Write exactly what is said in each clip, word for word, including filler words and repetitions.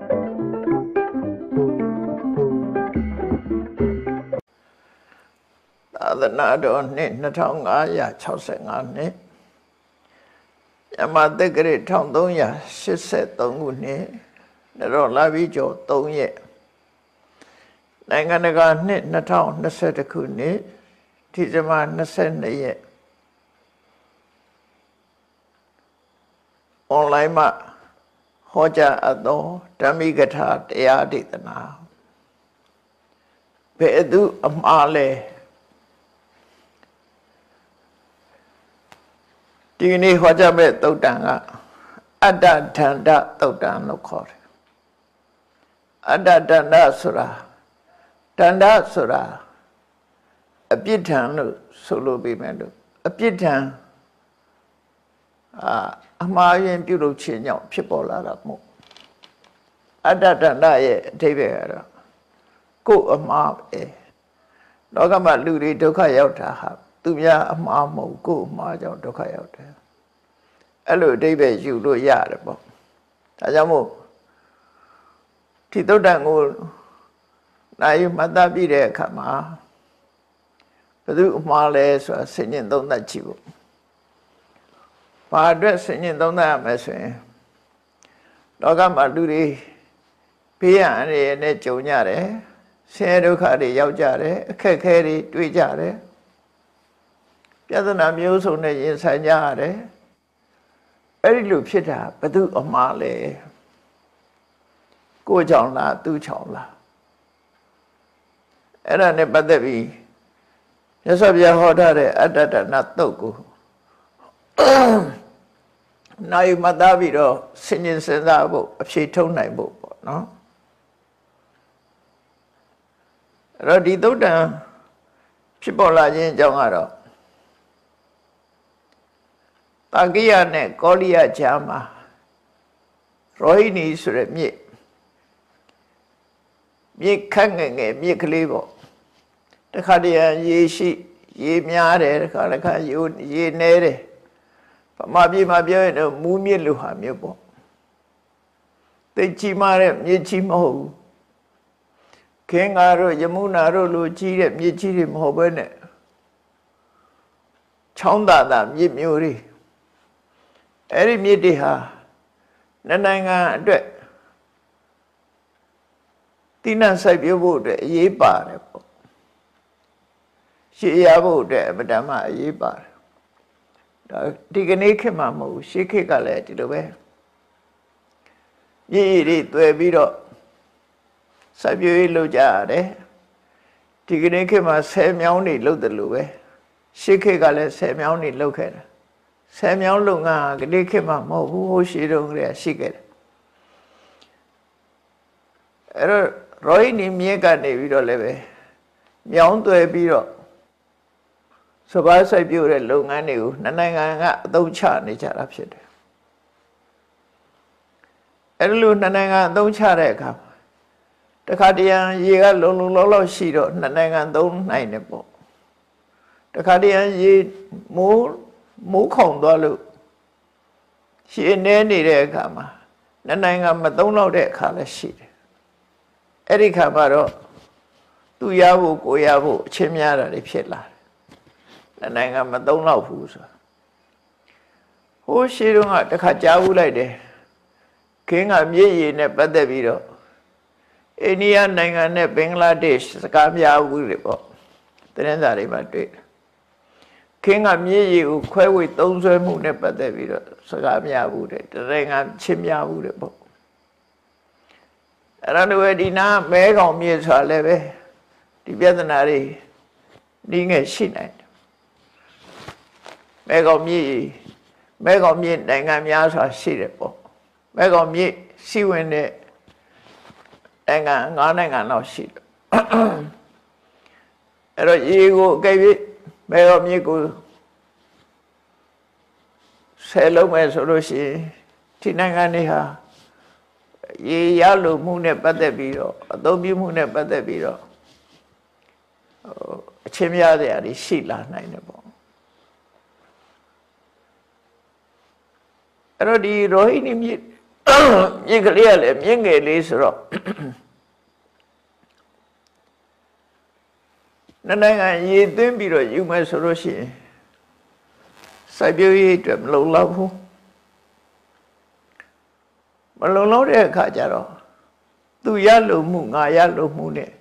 သာသနာတော်နှစ်နှစ်ထောင်ငါးရာခြောက်ဆယ်ငါနှစ်ယမတက္ကရာတစ်ထောင်သုံးရာရှစ်ဆယ်သုံးခုနှစ်နရောလာပြီးကျော်သုံးရက်နိုင်ငံတကာနှစ်နှစ်ထောင်နှစ်ဆယ်တစ်ခုနှစ်ဒီဇင်ဘာနှစ်ဆယ်နှစ်ရက်အွန်လိုင်းမှာဟောကြားအပ်သောဓမ္မိကထာတရားဒေသနာဘယ်သူအမှားလဲဒီနေ့ဟောကြားမဲ့သုတ်တံကအတ္တဒန္တသုတ်တံလို့ခေါ်တယ်အတ္တဒန္တဆိုတာဒန္တဆိုတာအပြစ်ဒဏ်လို့ဆိုလိုပေမဲ့လို့အပြစ်ဒဏ်အာအမှားရင်ပြုလုပ်ခြင်းကြောင့်ဖြစ်ပေါ်လာတာမဟုတ်အတ္တဒန္တရဲ့အဓိပ္ပာယ်ကတော့ကိုယ်အမှားပဲလောကမှာလူတွေဒုက္ခရောက်တာဟာသူများအမှားမဟုတ်ကိုယ်အမှားကြောင့်ဒုက္ခရောက်တယ်အဲ့လိုအဓိပ္ပာယ်ယူလို့ရတယ်ပေါ့ဒါကြောင့်မို့ဒီသုတ်တံကိုနိုင်မှတ်သားပြီးတဲ့အခါမှာဘယ်သူအမှားလဲဆိုတာဆင်ញင်သုံးသပ်ကြည့်ဖို့ဘာအတွက်ဆင်ញင်သုံးသပ်ရမလဲဆိုရင်လောကမှာလူတွေဘေးရန်တွေနဲ့ကြုံကြတယ်ဆင်းရဲဒုက္ခတွေရောက်ကြတယ်အခက်အခဲတွေတွေ့ကြတယ်ပြဿနာမျိုးစုံနဲ့ရင်ဆိုင်ကြရတယ်အဲ့ဒီလိုဖြစ်တာဘယ်သူအမှားလဲကိုယ်ကြောင့်လားသူကြောင့်လားအဲ့ဒါနဲ့ပတ်သက်ပြီးမြတ်စွာဘုရားဟောထားတဲ့အတ္တဒနာတုတ်ကိုနိုင်မှတ်သားပြီးတော့ဆင်ញင်စဉ်းစားဖို့အဖြေထုတ်နိုင်ဖို့ပေါ့နော်အဲ့တော့ဒီသုတ်တံဖြစ်ပေါ်လာခြင်းအကြောင်းကတော့တာကိယနဲ့ကောလိယကြားမှာရောဟိနီဆိုတဲ့မြစ်မြစ်ခန့်ငယ်ငယ်မြစ်ကလေးပေါ့တခါတည်းရေရှိရေများတယ်တခါတခါရေရေနေတယ်ဗမာပြည်မှာပြောရင်တော့မူးမြစ်လိုဟာမျိုးပေါ့သိကြီးမားတဲ့မြစ်ကြီးမဟုတ်ဘူးခင်္ဃာတို့ယမုနာတို့လိုကြီးတဲ့မြစ်ကြီးတွေမဟုတ်ဘဲနဲ့ချောင်းသာသာမြစ်မျိုးတွေအဲ့ဒီမြစ်တွေဟာနိုင်ငံအတွက်တိနစိုက်ပျိုးဖို့အတွက်အရေးပါတယ်ပေါ့ရှေးရဖို့အတွက်အပဒမအရေးပါတယ်ဒါဒီကနေ့ခေတ်မှာမဟုတ်ဘူးရှေးခေတ်ကလည်းဒီလိုပဲမြစ်ရည်တွေတွယ်ပြီးတော့စိုက်ပျိုးရေးလုပ်ကြရတယ်ဒီကနေ့ခေတ်မှာဆယ်မြောင်းတွေလုပ်တယ်လို့ပဲရှေးခေတ်ကလည်းဆယ်မြောင်းတွေလုပ်ခဲ့တယ်ဆယ်မြောင်းလုပ်ငန်းကဒီခေတ်မှာမဟုတ်ဘူးဟိုရှေးတုန်းကတည်းကရှိခဲ့တယ်အဲ့တော့ရောဟိနီမြစ်ကနေပြီးတော့လည်းပဲမြောင်းသွဲပြီးတော့စပါးစိုက်ပျိုးတဲ့လုပ်ငန်းတွေကိုနှစ်နိုင်ငံကအသုံးချနေကြတာဖြစ်တယ်အဲ့လိုနှစ်နိုင်ငံအသုံးချတဲ့အခါတခါတရံရေကလုံလုံလောက်လောက်ရှိတော့နှစ်နိုင်ငံသုံးနိုင်တယ်ပေါ့တခါတရံရေမိုးမိုးခုန်သွားလို့ရှည်နေနေတဲ့အခါမှာနှစ်နိုင်ငံမသုံးတော့တဲ့အခါလည်းရှိတယ်အဲ့ဒီခါမှာတော့သူရဖို့ကိုရဖို့အချင်းများတာတွေဖြစ်လာတယ်နိုင်ငံမသုံးတော့ဘူးဆိုတာဟိုရှေးတုန်းကတခါကြားဘူးလိုက်တယ်ခင်းကမြစ်ရည်နဲ့ပတ်သက်ပြီးတော့အိန္ဒိယနိုင်ငံနဲ့ဘင်္ဂလားဒေ့ရှ်စကားများဘူးလေပေါ့သတင်းစာတွေမှာတွေ့တယ်ခင်းကမြစ်ရည်ကိုခွဲဝေသုံးစွဲမှုနဲ့ပတ်သက်ပြီးတော့စကားများဘူးတဲ့တနိုင်ငံချင်းများဘူးတဲ့ပေါ့အဲ့ဒါလိုဒီနာမဲကောင်မြစ်ဆိုတာလည်းပဲဒီပြဿနာတွေဒီငယ်ရှိနိုင်တယ်မဲကောင်မြစ်မဲကောင်မြစ်နိုင်ငံများစွာရှိတယ်ပေါ့မဲကောင်မြစ်စီဝင်တဲ့နိုင်ငံငါးနိုင်ငံလောက်ရှိတယ်အဲ့တော့ရေကိုအကယ်၍မဲကောင်မြစ်ကိုဆယ်လုံးမဲ့ဆိုလို့ရှိရင်ဒီနိုင်ငံတွေဟာရေရလို့မှုနဲ့ပတ်သက်ပြီးတော့အသုံးပြုမှုနဲ့ပတ်သက်ပြီးတော့အချင်းများတဲ့အရာရှိလာနိုင်တယ်ပေါ့အဲ့တော့ဒီရောဟိနီမြစ်မြစ်ကလေးကလည်းမြင့်ငယ်လေးဆိုတော့နိုင်ငံရေသွင်းပြီးတော့ယူမယ်ဆိုလို့ရှိရင်စိုက်ပျိုးရေးအတွက်မလုံလောက်ဘူးမလုံလောက်တဲ့အခါကျတော့သူရလို့မှုငါရလို့မှုနဲ့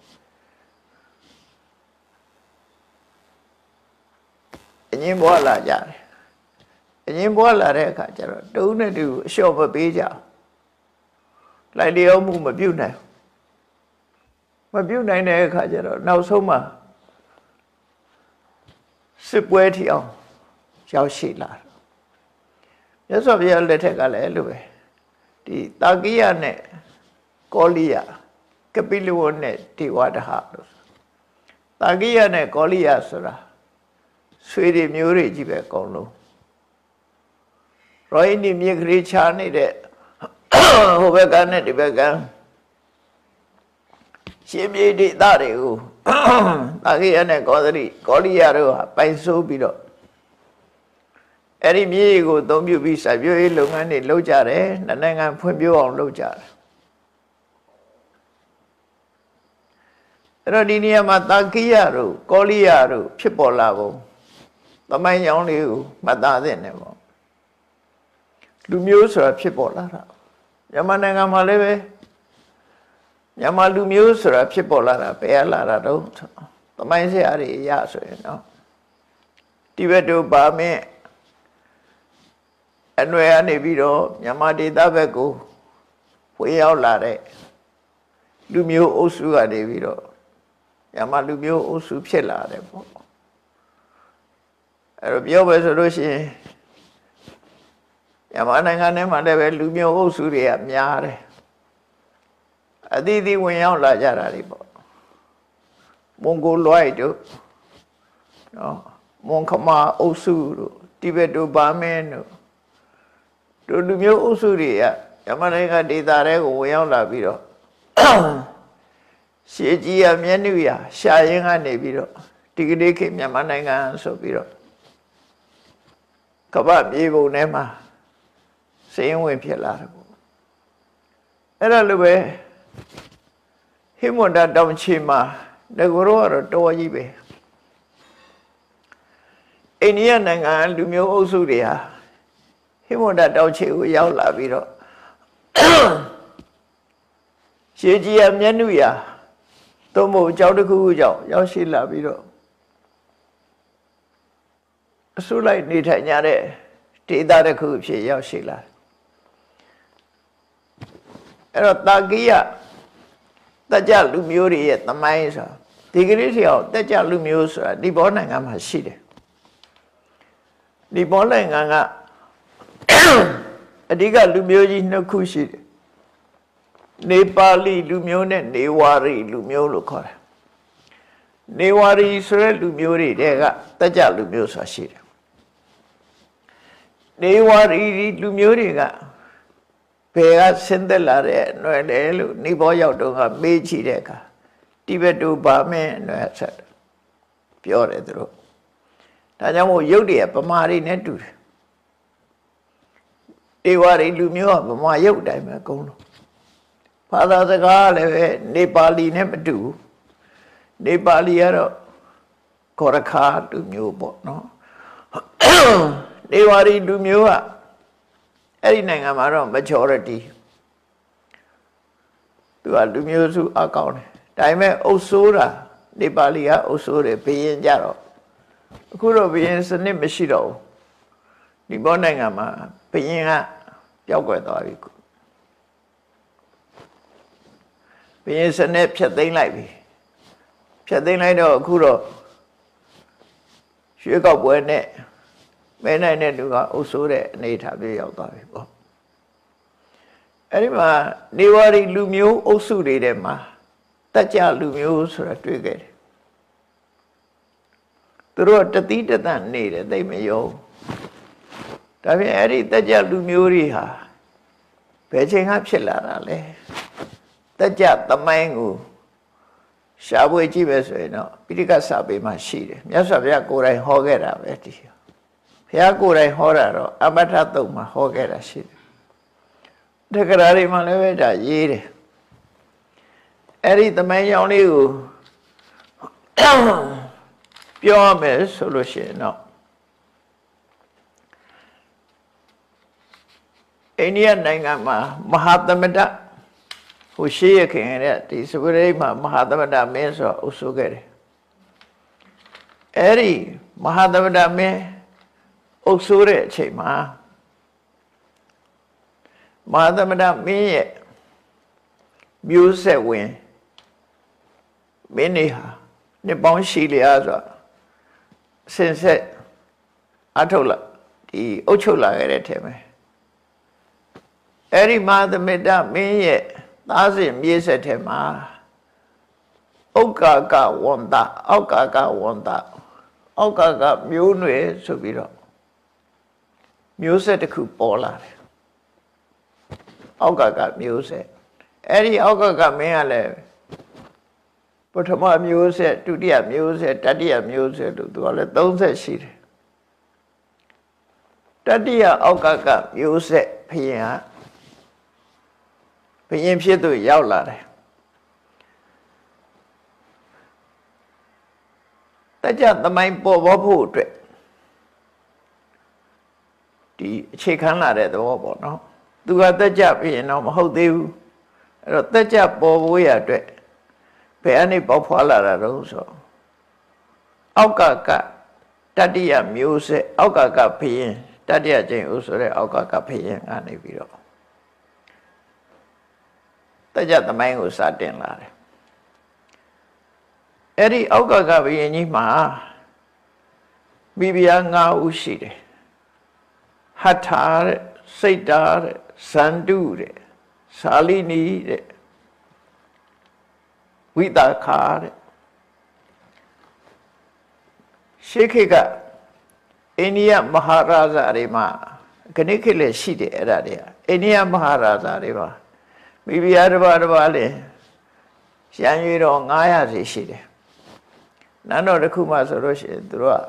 အငင်းပွားလာကြတယ်အငင်းပွားလာတဲ့အခါကျတော့တူနဲ့တူအလျှော့မပေးကြလိုက်လျောမှုမပြုတ်နိုင်မပြုတ်နိုင်တဲ့အခါကျတော့နောက်ဆုံးမှာစစ်ပွဲထီအောင်ရောက်ရှိလာတယ်မြတ်စွာဘုရားလက်ထက်ကလည်းအဲ့လိုပဲဒီတာကိယနဲ့ကောလိယကပိလဝနဲ့ဒေဝဒဟလို့တာကိယနဲ့ကောလိယဆိုတာဆွေတွေမျိုးတွေကြီးပဲအကုန်လုံးရောဟိနီမြေခရီးချာနေတဲ့ဟိုဘက်ကနဲ့ဒီဘက်ကရှင်မြေဒေသတွေကိုတာကိယနဲ့ကောသရိကောလိယတို့ဟာပိုင်ဆိုးပြီးတော့အဲ့ဒီမြေကိုအသုံးပြုပြီးစိုက်ပျိုးရေးလုပ်ငန်းတွေလုပ်ကြတယ်နိုင်ငံဖွံ့ဖြိုးအောင်လုပ်ကြတယ်အဲ့တော့ဒီနေရာမှာတာကိယတို့ကောလိယတို့ဖြစ်ပေါ်လာပုံသမိုင်းကြောင်းလေးကိုမှတ်သားသင့်တယ်ပေါ့လူမျိုးဆိုတာဖြစ်ပေါ်လာတာမြန်မာနိုင်ငံမှာလည်းပဲမြန်မာလူမျိုးဆိုတာဖြစ်ပေါ်လာတာဘယ်လာတာတော့သမိုင်းဆရာတွေအရဆိုရင်နော်တိဘက်တို့ဗာမင်းအနွယ်ကနေပြီးတော့မြန်မာဒေသဘက်ကိုဝင်ရောက်လာတဲ့လူမျိုးအုပ်စုကနေပြီးတော့မြန်မာလူမျိုးအုပ်စုဖြစ်လာတယ်ပေါ့အဲ့တော့ပြောပဲဆိုလို့ရှိရင်မြန်မာနိုင်ငံထဲမှာလည်းပဲလူမျိုးအုပ်စုတွေကများတယ်အသီးသီးဝင်ရောက်လာကြတာတွေပေါ့မွန်ဂိုလွိုက်တို့နော်မွန်ခမာအုပ်စုတို့တိဘက်တို့ဗာမင်းတို့တို့လူမျိုးအုပ်စုတွေကမြန်မာနိုင်ငံဒေသတွေကိုဝင်ရောက်လာပြီးတော့ရှေးကြီးရမျက်နှာရရှာရင်ကနေပြီးတော့ဒီကနေ့ခေတ်မြန်မာနိုင်ငံဆိုပြီးတော့ကမ္ဘာမြေပုံထဲမှာစိရင်ဝင်ဖြစ်လာတယ်ပေါ့အဲ့ဒါလိုပဲဟိမဝန္တာတောင်ချီမှာတကူတော့တော့တော်ကြီးပဲအိန္ဒိယနိုင်ငံလူမျိုးအုပ်စုတွေဟာဟိမဝန္တာတောင်ချီကိုရောက်လာပြီးတော့ရှေးကြီးရမျက်နှာရသို့မဟုတ်ကြောက်တစ်ခုခုကြောင့်ရောက်ရှိလာပြီးတော့အစိုးလိုက်နေထိုင်ကြတဲ့ဒေသတစ်ခုဖြစ်ရောက်ရှိလာအဲ့တော့တာကိယတကြလူမျိုးတွေရဲ့သမိုင်းဆိုတာဒီကနေ့ထိအောင်တကြလူမျိုးဆိုတာဒီဘောနိုင်ငံမှာရှိတယ်ဒီဘောနိုင်ငံကအဓိကလူမျိုးကြီးနှစ်ခုရှိတယ်နေပါဠိလူမျိုးနဲ့နေဝါရီလူမျိုးလို့ခေါ်တယ်နေဝါရီဆိုတဲ့လူမျိုးတွေတဲ့ကတကြလူမျိုးဆိုတာရှိတယ်နေဝါရီလူမျိုးတွေကဘယ်ကဆင်းသက်လာတဲ့ຫນွယ်လဲလို့နေဘောရောက်တော့ကမေးကြည့်တဲ့အခါတိဘက်တို့ဗာမင်းຫນွယ်ဆက်ပြောတယ်သူတို့ဒါကြောင့်မို့ရုပ်တွေကဗမာတွေနဲ့တူတယ်နေဝါရီလူမျိုးကဗမာရုပ်တိုင်းပဲအကုန်လုံးဘာသာစကားလည်းပဲနေပါဠိနဲ့မတူဘူးနေပါဠိကတော့ကောရခါလူမျိုးပေါ့နော်နေဝါရီလူမျိုးကအဲ့ဒီနိုင်ငံမှာတော့ majority သူကလူမျိုးစုအကောင်းတယ်ဒါပေမဲ့အုပ်စိုးတာနေပါဠိကအုပ်စိုးတယ်ဘယင်ကြတော့အခုတော့ဘယင်စနစ်မရှိတော့ဘူးဒီဘောနိုင်ငံမှာဘယင်ကပျောက်ကွယ်သွားပြီဘယင်စနစ်ဖြတ်သိမ်းလိုက်ပြီဖြတ်သိမ်းလိုက်တော့အခုတော့ရွှေကောက်ပွဲနဲ့မဲနိုင်တဲ့လူကအုပ်စိုးတဲ့အနေအထားပြေရောက်သွားပြီပေါ့အဲ့ဒီမှာနေဝါရီလူမျိုးအုပ်စုတွေထဲမှာတကြလူမျိုးဆိုတာတွေ့ခဲ့တယ်သူတို့တတိတသန့်နေတယ်သိမယုံဒါပြင်အဲ့ဒီတကြလူမျိုးတွေဟာဘယ်ချိန်ကဖြစ်လာတာလဲတကြသမိုင်းကိုရှားပွေကြည့်ပဲဆိုရင်တော့ပိဋကစာပေမှာရှိတယ်မြတ်စွာဘုရားကိုယ်တိုင်ဟောခဲ့တာပဲဒီဘုရားကိုယ်တိုင်ဟောတာတော့အမထသုတ်မှာဟောခဲ့တာရှိတယ် Thế cái đó đi mà lấy về trả gì đi. Ê đi tầm mấy nhau đi ủ.ပြောမယ်ဆိုလို့ရှိရင်တော့အိန္ဒိယနိုင်ငံမှာမဟာသမတဟိုရှိရခင်တဲ့ဒီစပရိတ်မှာမဟာသမတမင်းဆိုအုပ်စိုးခဲ့တယ်အဲ့ဒီမဟာသမတမင်းအုပ်စိုးတဲ့အချိန်မှာမဟာသမတမင်းရဲ့မျိုးဆက်ဝင်မင်းတွေဟာနှစ်ပေါင်းရှိလျာဆိုဆင်ဆက်အထုတ်လာဒီအုပ်ချုပ်လာခဲ့တဲ့ထဲမှာအဲ့ဒီမဟာသမတမင်းရဲ့သားစဉ်မြေးဆက်ထဲမှာဥက္ကာကဝန္တအောက်ကာကဝန္တအောက်ကာကမျိုးနွယ်ဆိုပြီးတော့မျိုးဆက်တစ်ခုပေါ်လာတယ်အောက်ကာကမျိုးဆက်အဲ့ဒီအောက်ကာကမင်းကလည်းပထမမျိုးဆက်ဒုတိယမျိုးဆက်တတိယမျိုးဆက်လို့သူကလည်းသုံးဆက်ရှိတယ်တတိယအောက်ကကမျိုးဆက်ဘုရင်ကဘုရင်ဖြစ်သူရောက်လာတယ်တကြသမိုင်းပေါ်ပေါ်ဖို့အတွက်ဒီအခြေခံလာတဲ့သဘောပေါ့နော်သူကတကြဘုရင်တော့မဟုတ်သေးဘူးအဲ့တော့တကြပေါ်ဖို့ရအတွက်ဘယ်အနေပေါက်ဖွာလာတာတော့ဆိုအောက်ကကတတိယမျိုးဆက်အောက်ကကဘုရင်တတိယကျင့်ဥဆိုတဲ့အောက်ကကဘုရင်ကနေပြီးတော့တကြသမိုင်းကိုစတင်လာတယ်အဲ့ဒီအောက်ကကဘုရင်ကြီးမှာမိဖုရား၅ဦးရှိတယ်ဟဋ္ဌာတဲ့စိတ်တာတဲ့ဇန္တုတဲ့သာလိနီတဲ့ဝိတာခာတဲ့ရှေးခေတ်ကအိန္ဒိယမဟာရာဇာတွေမှာခဏခေတ်လည်းရှိတယ်အဲ့ဒါတွေကအိန္ဒိယမဟာရာဇာတွေမှာမိဖုရားတစ်ပါးတစ်ပါးလည်းရန်ရွေတော်၅ရာစီရှိတယ်နန်းတော်တစ်ခုမှဆိုလို့ရှိရင်သူတို့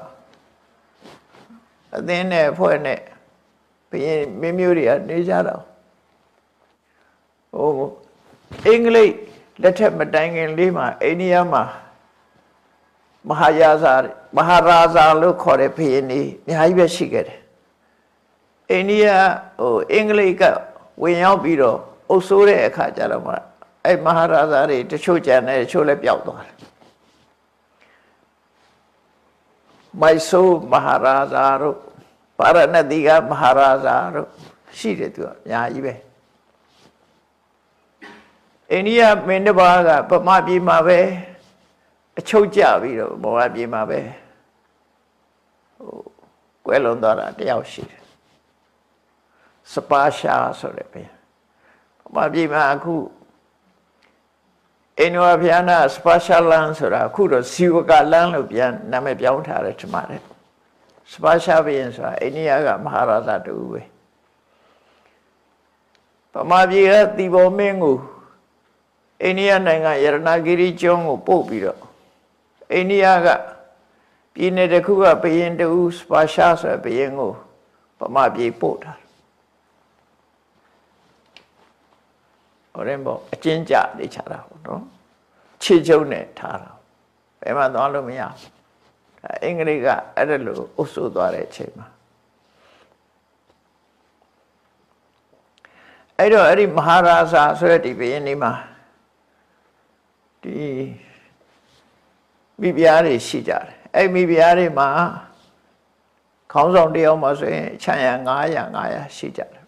ကအသင်းနဲ့ဖွဲ့နဲ့ဘုရင်မင်းမျိုးတွေကနေကြတော့ဟိုအင်္ဂလိပ်လက်ထက်မတိုင်ခင်လေးမှာအိန္ဒိယမှာမဟာယာဇာမဟာရာဇာလို့ခေါ်တဲ့ဘုရင်တွေအများကြီးပဲရှိခဲ့တယ်အိန္ဒိယဟိုအင်္ဂလိပ်ကဝင်ရောက်ပြီးတော့အုပ်စိုးတဲ့အခါကျတော့မှအဲ့မဟာရာဇာတွေတချို့ကျန်တယ်တချို့လည်းပျောက်သွားတယ်မိုက်ဆိုးမဟာရာဇာတို့ပါရဏသီကမဟာရာဇာတို့ရှိတယ်သူကအများကြီးပဲအိန္ဒိယမင်းတစ်ပါးကဗမာပြည်မှာပဲအချုပ်ကျပြီးတော့ဗမာပြည်မှာပဲဟိုကွယ်လွန်သွားတာတယောက်ရှိတယ်စပါရှာဆိုတဲ့ဗျဗမာပြည်မှာအခုအိန္ဒိယဗျာနာစပါရှာလန်ဆိုတာအခုတော့ဇီဝကလန်လို့ပြန်နာမည်ပြောင်းထားတယ်ထင်ပါတယ်စပါရှာဘုရင်ဆိုတာအိန္ဒိယကမဟာရာဇာတူပဲဗမာပြည်ကတီဘောမင်းကိုအိန္ဒိယနိုင်ငံရတနာဂိရိကျွန်းကိုပို့ပြီးတော့အိန္ဒိယကပြည်နယ်တစ်ခုကဘုရင်တူစပါရှာဆိုတဲ့ဘုရင်ကိုဗမာပြည်ပို့တာဟိုရင်ပေါ့အချင်းကြနေချတာပေါ့နော်ခြေကျုံနဲ့ထားတာဘယ်မှသွားလို့မရဘူးအင်္ဂလိပ်ကအဲ့ဒါလိုအုပ်စိုးသွားတဲ့အချိန်မှာအဲ့တော့အဲ့ဒီမဟာရာဇာဆိုတဲ့ဒီဘုရင်ဒီမှာဒီမိဖုရားတွေရှိကြတယ်အဲ့မိဖုရားတွေမှာခေါင်းဆောင်တယောက်မှာဆိုရင်ခြံရံ၅ရာ၅ရာရှိကြတယ်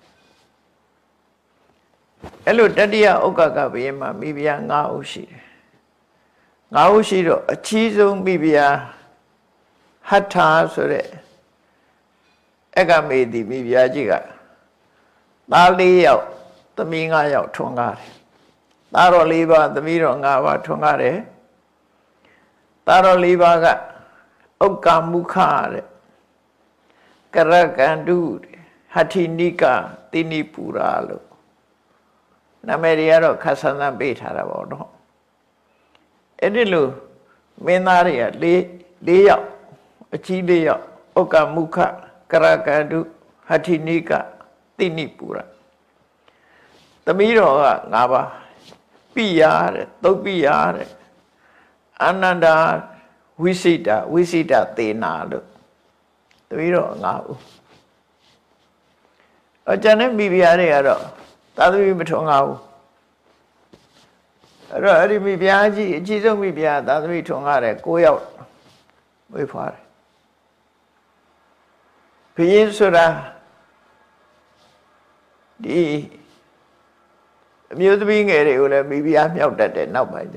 အဲ့လိုတတိယဥက္ကကဘုရင်မှာမိဖုရား၅ဦးရှိတယ်၅ဦးရှိတော့အကြီးဆုံးမိဖုရားဟဋ္ဌာဆိုတဲ့အကမေတိမိဖုရားကြီးကသား၄ယောက်သမီး၅ယောက်ထွန်းကားတယ်သားတော်၄ပါးသမီးတော်၅ပါးထွန်းကားတယ်သားတော်၄ပါးကဥက္ကမုခတဲ့ကရကန္တုဟဋ္ဌိနိကတိနိပူရာလို့နာမည်တွေကတော့ခက်ဆန်းဆန်းပေးထားတာပေါ့နော်အဲ့ဒီလိုမင်းသားတွေက၄၄ယောက်အကြီး၄ယောက်ဥက္ကမုခကရကန္တုဟဋ္ဌိနိကတိနိပူရာသမီးတော်ကငါးပါးပိယတဲ့သုတ်ပိယတဲ့အာနန္ဒာဝိစိတဝိစိတသေနာလို့သမီးတော်ငါးဦးအကျန်တဲ့မိဖုရားတွေကတော့သာသမီမထွန်းငါးဦးအဲ့တော့အဲ့ဒီမိဖုရားကြီးအကြီးဆုံးမိဖုရားသာသမီထွန်းကားတဲ့ကိုးယောက်မွေးဖွားတယ်ဘုရင်ဆိုတာဒီအမျိုးသမီးငယ်တွေကိုလည်းမိဖုရားမြောက်တတ်တယ်နောက်ပိုင်းကျ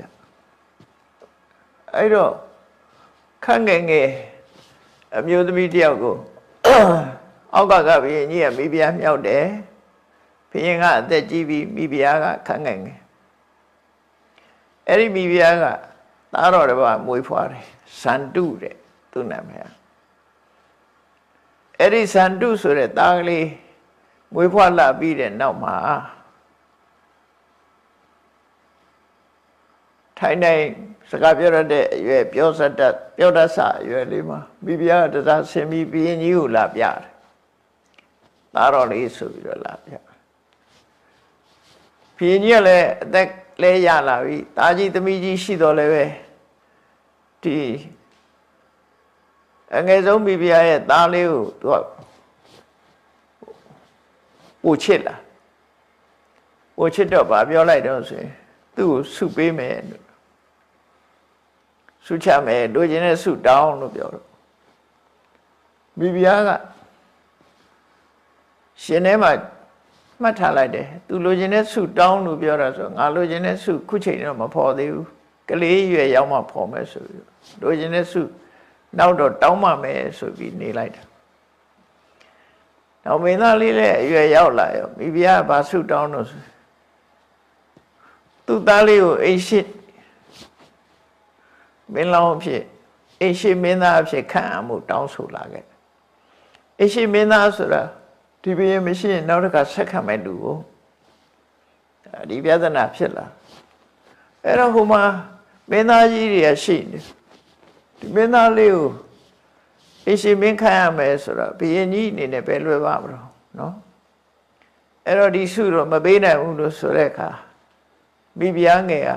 အဲ့တော့ခန့်ငယ်ငယ်အမျိုးသမီးတယောက်ကိုအောက်ကကဘုရင်ကြီးကမိဖုရားမြောက်တယ်ဘုရင်ကအသက်ကြီးပြီးမိဖုရားကခန့်ငယ်ငယ်အဲ့ဒီမိဖုရားကသားတော်တစ်ပါးမွေးဖွားတယ်ဇန္တုတဲ့သူ့နာမည်အဲ့ဒီဇန္တုဆိုတဲ့သားကလေးမွေးဖွားလာပြီးတဲ့နောက်မှာထိုင်နိုင်စကားပြောရတဲ့အရွယ်ပြောစတတ်ပြောတတ်စအရွယ်လေးမှာမိဖုရားကတရားဆင်ပြီးဘုရင်ကြီးကိုလာပြတယ်သားတော်လေးဆိုပြီးတော့လာပြဘုရင်ကြီးကလည်းအသက်လဲရလာပြီသားကြီးသမီးကြီးရှိတော်လည်းပဲဒီအငယ်ဆုံးမိဖုရားရဲ့သားလေးကိုသူကပို့ချစ်လာပို့ချစ်တော့ဗာပြောလိုက်တော့ဆိုရင်သူ့ကိုဆုပေးမယ်ဆုချမယ်တို့ချင်းနဲ့ဆုတောင်းလို့ပြောတော့မိဖုရားကရှင်ထဲမှာမှတ်ထားလိုက်တယ်သူလိုချင်တဲ့ဆုတောင်းလို့ပြောတာဆိုငါလိုချင်တဲ့ဆုခုချိန်တော့မဖော်သေးဘူးကလေးရွယ်ရောက်မှဖော်မယ်ဆိုပြီးလိုချင်တဲ့ဆုနောက်တော့တောင်းမှမယ်ဆိုပြီးနေလိုက်တာနောက်မင်းသားလေးလည်းအရွယ်ရောက်လာရောမိဖုရားကဘာဆုတောင်းတော့သူ့သားလေးကိုအိရှိမင်းလောင်းဖြစ်အိရှိမင်းသားဖြစ်ခံအမှုတောင်းဆိုလာခဲ့အိရှိမင်းသားဆိုတာဒီဘုရင်မရှိရင်နောက်တစ်ခါဆက်ခံမဲ့လူကိုဒီပြဿနာဖြစ်လာအဲ့တော့ဟိုမှာမင်းသားကြီးတွေကရှိနေဒီမင်းသားလေးကိုအိရှိမင်းခံရမယ်ဆိုတော့ဘုရင်ကြီးအနေနဲ့ပဲလွယ်ပါမလို့နော်အဲ့တော့ဒီဆုတော့မပေးနိုင်ဘူးလို့ဆိုတဲ့အခါမိဖုရားငယ်က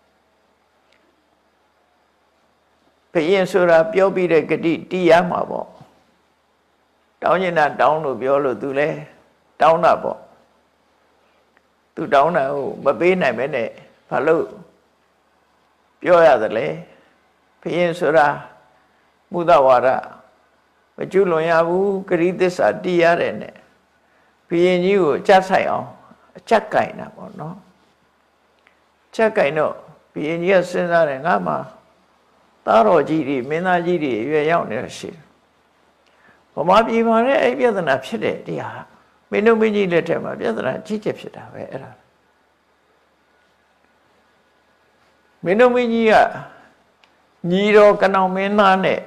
ဘုရင်ဆိုတာပြောပြီးတဲ့ဂတိတီးရမှာပေါ့တောင်းနေတာတောင်းလို့ပြောလို့သူလဲတောင်းတာပေါ့သူတောင်းတာကိုမပေးနိုင်မဲနဲ့ဘာလို့ပြောရသလဲဘုရင်ဆိုတာမုဒ္ဒဝါဒမကျွလွန်ရဘူးဂရိသစ္စာတီးရတယ်နဲ့ဘုရင်ကြီးကိုအကျတ်ဆိုင်အောင်အကျက်ကင်တာပေါ့နော်ချက်ကင်တော့ဘုရင်ကြီးကစဉ်းစားတယ်ငါမှသားတော်ကြီးတွေမင်းသားကြီးတွေရွယ်ရောက်နေတာရှိတယ်ဗမာပြည်မှာလည်းအဲ့ပြဿနာဖြစ်တယ်တရားမင်းတို့မင်းကြီးလက်ထက်မှာပြဿနာကြီးကျယ်ဖြစ်တာပဲအဲ့ဒါမင်းတို့မင်းကြီးကညီတော်ကနောင်မင်းသားနဲ့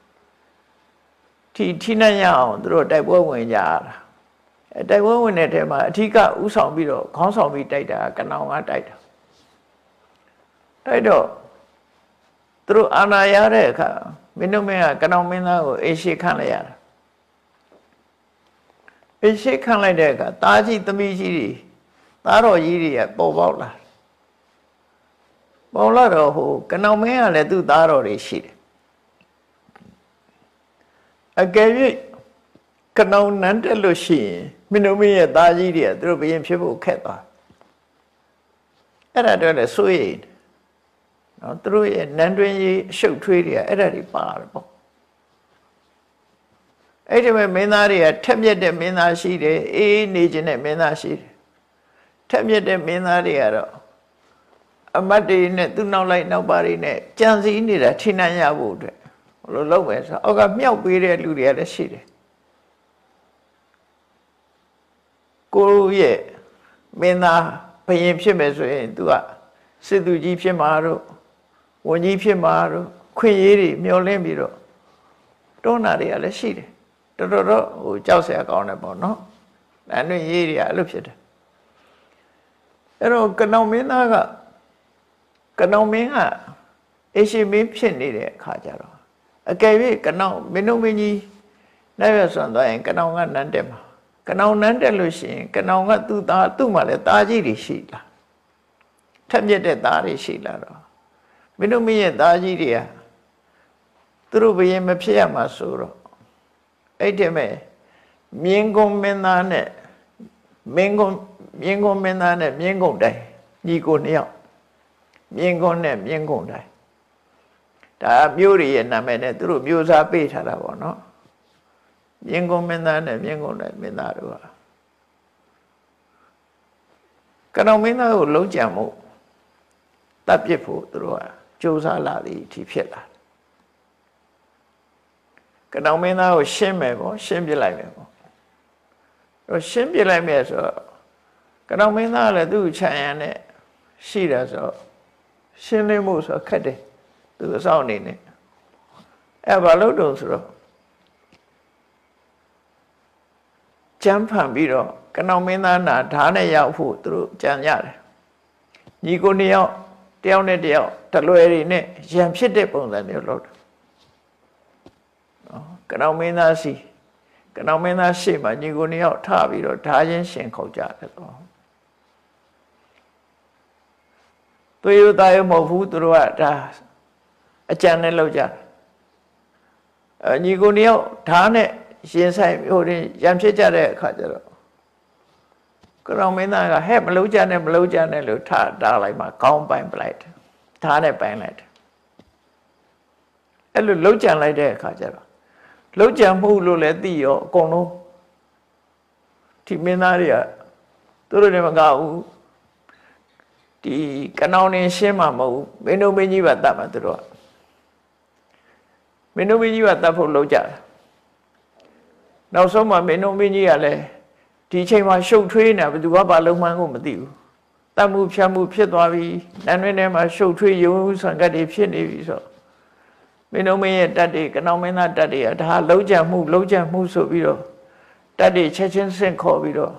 ထိထိနှံ့ရအောင်သူတို့တိုက်ပွဲဝင်ကြရတာအဲတိုက်ပွဲဝင်တဲ့ထဲမှာအထူးကဥဆောင်ပြီးတော့ခေါင်းဆောင်ပြီးတိုက်တာကနောင်ကတိုက်တာတိုက်တော့သူတို့အာဏာရတဲ့အခါမင်းတို့မင်းကကနောင်မင်းသားကိုအေရှိခန့်လိုက်ရတာအေရှိခန့်လိုက်တဲ့အခါတားကြီးသမီးကြီးတွေသားတော်ကြီးတွေကပေါ်ပေါက်လာပေါ်လာတော့ဟိုကနောင်မင်းကလည်းသူ့သားတော်တွေရှိတယ်အကယ်၍ကနောင်နန်းတက်လို့ရှိရင်မင်းတို့မင်းရဲ့သားကြီးတွေကသူတို့ဘရင်ဖြစ်ဖို့ခက်သွားအဲ့ဒါတော့လည်းစိုးရိမ်နော်သူတို့ရဲ့နန်းတွင်းကြီးအရှုပ်ထွေးတွေကအဲ့ဒါတွေပါတယ်ပေါ့အဲ့ဒီမဲ့မင်းသားတွေကထက်မြက်တဲ့မင်းသားရှိတယ်အေးနေခြင်းတဲ့မင်းသားရှိတယ်ထက်မြက်တဲ့မင်းသားတွေကတော့အမတ်တွေနဲ့သူ့နောက်လိုက်နောက်ပါတွေနဲ့ကြံစည်နေတာထိနှံ့ရဖို့အတွက်ဘယ်လိုလုပ်မယ်ဆိုအောက်ကမြောက်ပေးတဲ့လူတွေကလည်းရှိတယ်ကိုရဲ့မင်းသားဘယင်ဖြစ်မယ်ဆိုရင် तू ကစစ်သူကြီးဖြစ်မှာတော့ဝန်ကြီးဖြစ်မှာတော့ခွင့်ရေးတွေမျောလင်းပြီးတော့တွန်းတာတွေကလည်းရှိတယ်တော်တော်တော့ဟိုကြောက်စရာကောင်းတယ်ပေါ့နော်အဲ့လိုရေးတွေကအဲ့လိုဖြစ်တယ်အဲ့တော့ကနောင်မင်းသားကကနောင်မင်းကအေရှိမင်းဖြစ်နေတဲ့အခါကျတော့အကယ်၍ကနောင်မင်းတို့မင်းကြီးနိုင်ရဆွမ်းသွားရင်ကနောင်ကနန်းတက်မှာကနောင်နန်းတက်လို့ရှိရင်ကနောင်ကသူ့သားသူ့မှာလည်းသားကြီးတွေရှိလာထက်မြက်တဲ့သားတွေရှိလာတော့မင်းတို့မင်းရဲ့သားကြီးတွေကသူတို့ဘယင်မဖြစ်ရမှာဆိုတော့အဲ့ဒီမဲ့မြင်းကုန်းမင်းသားနဲ့မင်းကုန်းမြင်းကုန်းမင်းသားနဲ့မြင်းကုန်းတိုင်းညီကိုနှစ်ယောက်မြင်းကုန်းနဲ့မြင်းကုန်းတိုင်းဒါမျိုးတွေရဲ့နာမည်နဲ့သူတို့မျိုးစားပေးထားတာပေါ့နော်မြင်းကုန်းမင်းသားနဲ့မြင်းကုန်းတိုင်းမင်းသားတို့ဟာကနောင်မင်းသားကိုလုံးကြံမှုတပ်ပစ်ဖို့သူတို့ကကြိုးစားလာသည်အထိဖြစ်လာကနောင်မင်းသားကိုရှင်းမယ်ပေါ့ရှင်းပြလိုက်မယ်ပေါ့တော့ရှင်းပြလိုက်မယ်ဆိုတော့ကနောင်မင်းသားလည်းသူ့ခြံရံနဲ့ရှိတာဆိုရှင်းလင်းမှုဆိုခက်တယ်သူအဆောင်နေနေအဲဘာလို့တုံးဆိုတော့ကြမ်းဖန်ပြီးတော့ကနောင်မင်းသားနာဓာတ်နဲ့ရောက်ဖို့သူတို့ကြံရတယ်ညီကိုနှစ်ယောက်တယောက်နဲ့တယောက်တလွယ်တွေနဲ့ရံဖြစ်တဲ့ပုံစံမျိုးလုပ်တယ်ကနောင်မင်းသားစီကနောင်မင်းသားရှေ့မှာညီကိုနှစ်ယောက်ထပြီးတော့ဓာချင်းရှင်ခုတ်ကြတယ်တော့သူရသားရမဟုတ်ဘူးသူတို့ကဒါအကြံနဲ့လောက်ကြအညီကိုနှစ်ယောက်ဓာနဲ့ရှင်ဆိုင်ဟိုရင်ရံဖြစ်ကြတဲ့အခါကျတော့ကနောင်မင်းသားကဟဲ့မလုံးကြနဲ့မလုံးကြနဲ့လို့ထတားလိုက်မှခေါင်းပိုင်ပလိုက်တယ်ဓာနဲ့ပိုင်လိုက်တယ်အဲ့လိုလုံးကြံလိုက်တဲ့အခါကျတော့လုံးကြံမှုလို့လည်းသိရောအကုန်လုံးဒီမင်းသားတွေကသူတို့လည်းမကဘူးဒီကနောင်နေရှင်းမှာမဟုတ်ဘူးမင်းတို့မင်းကြီးပါတတ်မှာသူတို့ကမင်းတို့မင်းကြီးပါတတ်ဖို့လုံးကြတယ်နောက်ဆုံးမှမင်းတို့မင်းကြီးကလည်းဒီချိန်မှာရှုပ်ထွေးနေဘယ်သူကဘာလုံးမှန်းကိုမသိဘူးတတ်မှုဖြတ်မှုဖြစ်သွားပြီနန်းတွင်ထဲမှာရှုပ်ထွေးရုံဆံကတ်တွေဖြစ်နေပြီဆိုမင်းတို့မင်းရဲ့တက်တွေကနောင်မင်းသားတက်တွေကဒါလုံးကြံမှုလုံးကြံမှုဆိုပြီးတော့တက်တွေချက်ချင်းဆင့်ခေါ်ပြီးတော့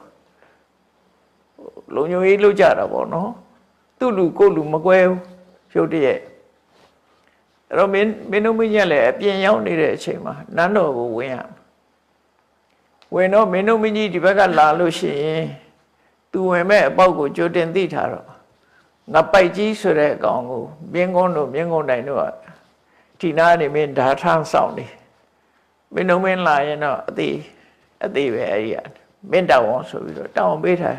လုံညိုရေးလုပ်ကြတာပေါ့နော်သူ့လူကိုလူမကွဲဘူးဖြုတ်တရဲ့အဲ့တော့မင်းမင်းတို့မင်းကြီးလည်းအပြင်ရောက်နေတဲ့အချိန်မှာနန်းတော်ကိုဝင်ရဝင်တော့မင်းတို့မင်းကြီးဒီဘက်ကလာလို့ရှိရင်သူဝင်မဲ့အပေါက်ကိုကြိုတင်သိထားတော့ငါပိုက်ကြီးဆိုတဲ့အကောင်ကိုမြင်းကုန်းတို့မြင်းကုန်းတိုင်တို့ကဒီနာနေမင်းဓာထမ်းဆောင်နေမင်းတို့မင်းလာရင်တော့အသေးအသေးပဲအဲ့ဒီမင်းတောင်းအောင်ဆိုပြီးတော့တောင်းပေးထား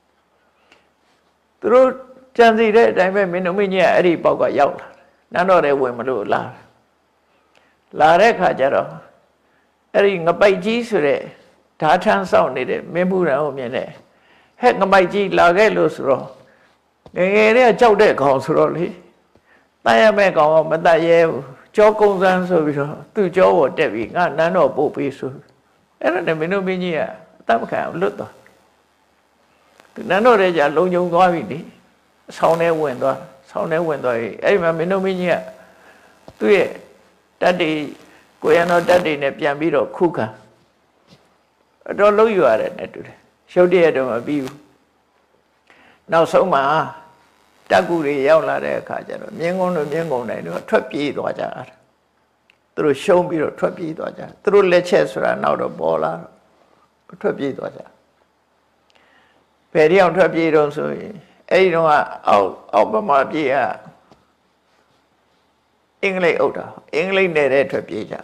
သူတို့ကြံစီတဲ့အတိုင်းပဲမင်းတို့မင်းကြီးကအဲ့ဒီပေါက်ကရောက်လာနန်းတော်ထဲဝင်မလို့လာလာတဲ့ခါကျတော့အဲ့ဒီငပိုက်ကြီးဆိုတဲ့ဓာထမ်းဆောင်နေတဲ့မင်းမှုရန်ကိုမြင်တယ်ဟဲ့ငပိုက်ကြီးလာခဲ့လို့ဆိုတော့ငယ်ငယ်လေးကကြောက်တဲ့ကောင်ဆိုတော့လေတတ်ရမဲ့ကောင်ကမတတ်ရဲဘူးကြောကုန်းစမ်းဆိုပြီးတော့သူ့ကြောပေါ်တက်ပြီးငါနန်းတော်ပို့ပေးဆိုအဲ့ဒါနဲ့မင်းတို့မင်းကြီးကအတတ်မခံလွတ်သွားသူနန်းတော်ထဲကျလုံုံသွားပြီလေဆောင်းထဲဝင်သွားဆောင်းထဲဝင်သွားပြီအဲ့ဒီမှာမင်းတို့မင်းကြီးကသူ့ရဲ့တတ်တွေကိုရံတော်တတ်တွေနဲ့ပြန်ပြီးတော့ခုခံအတော်လုံးယူရတယ်နဲ့တူတယ်ရှုပ်တရက်တော့မပြီးဘူးနောက်ဆုံးမှာတက်ကူတွေရောက်လာတဲ့အခါကျတော့မြင်းကုန်းတို့မြင်းကုန်းတိုင်းတို့ထွက်ပြေးသွားကြတယ်သူတို့ရှုံးပြီးတော့ထွက်ပြေးသွားကြသူတို့လက်ချက်ဆိုတာနောက်တော့ပေါ်လာတော့ထွက်ပြေးသွားကြဘယ်တယောက်ထွက်ပြေးတော့ဆိုရင်အဲ့ဒီတော့အောက်အောက်ပမာပြေးကအင်္ဂလိပ်အုပ်တာအင်္ဂလိပ်နယ်တဲ့ထွက်ပြေးကြ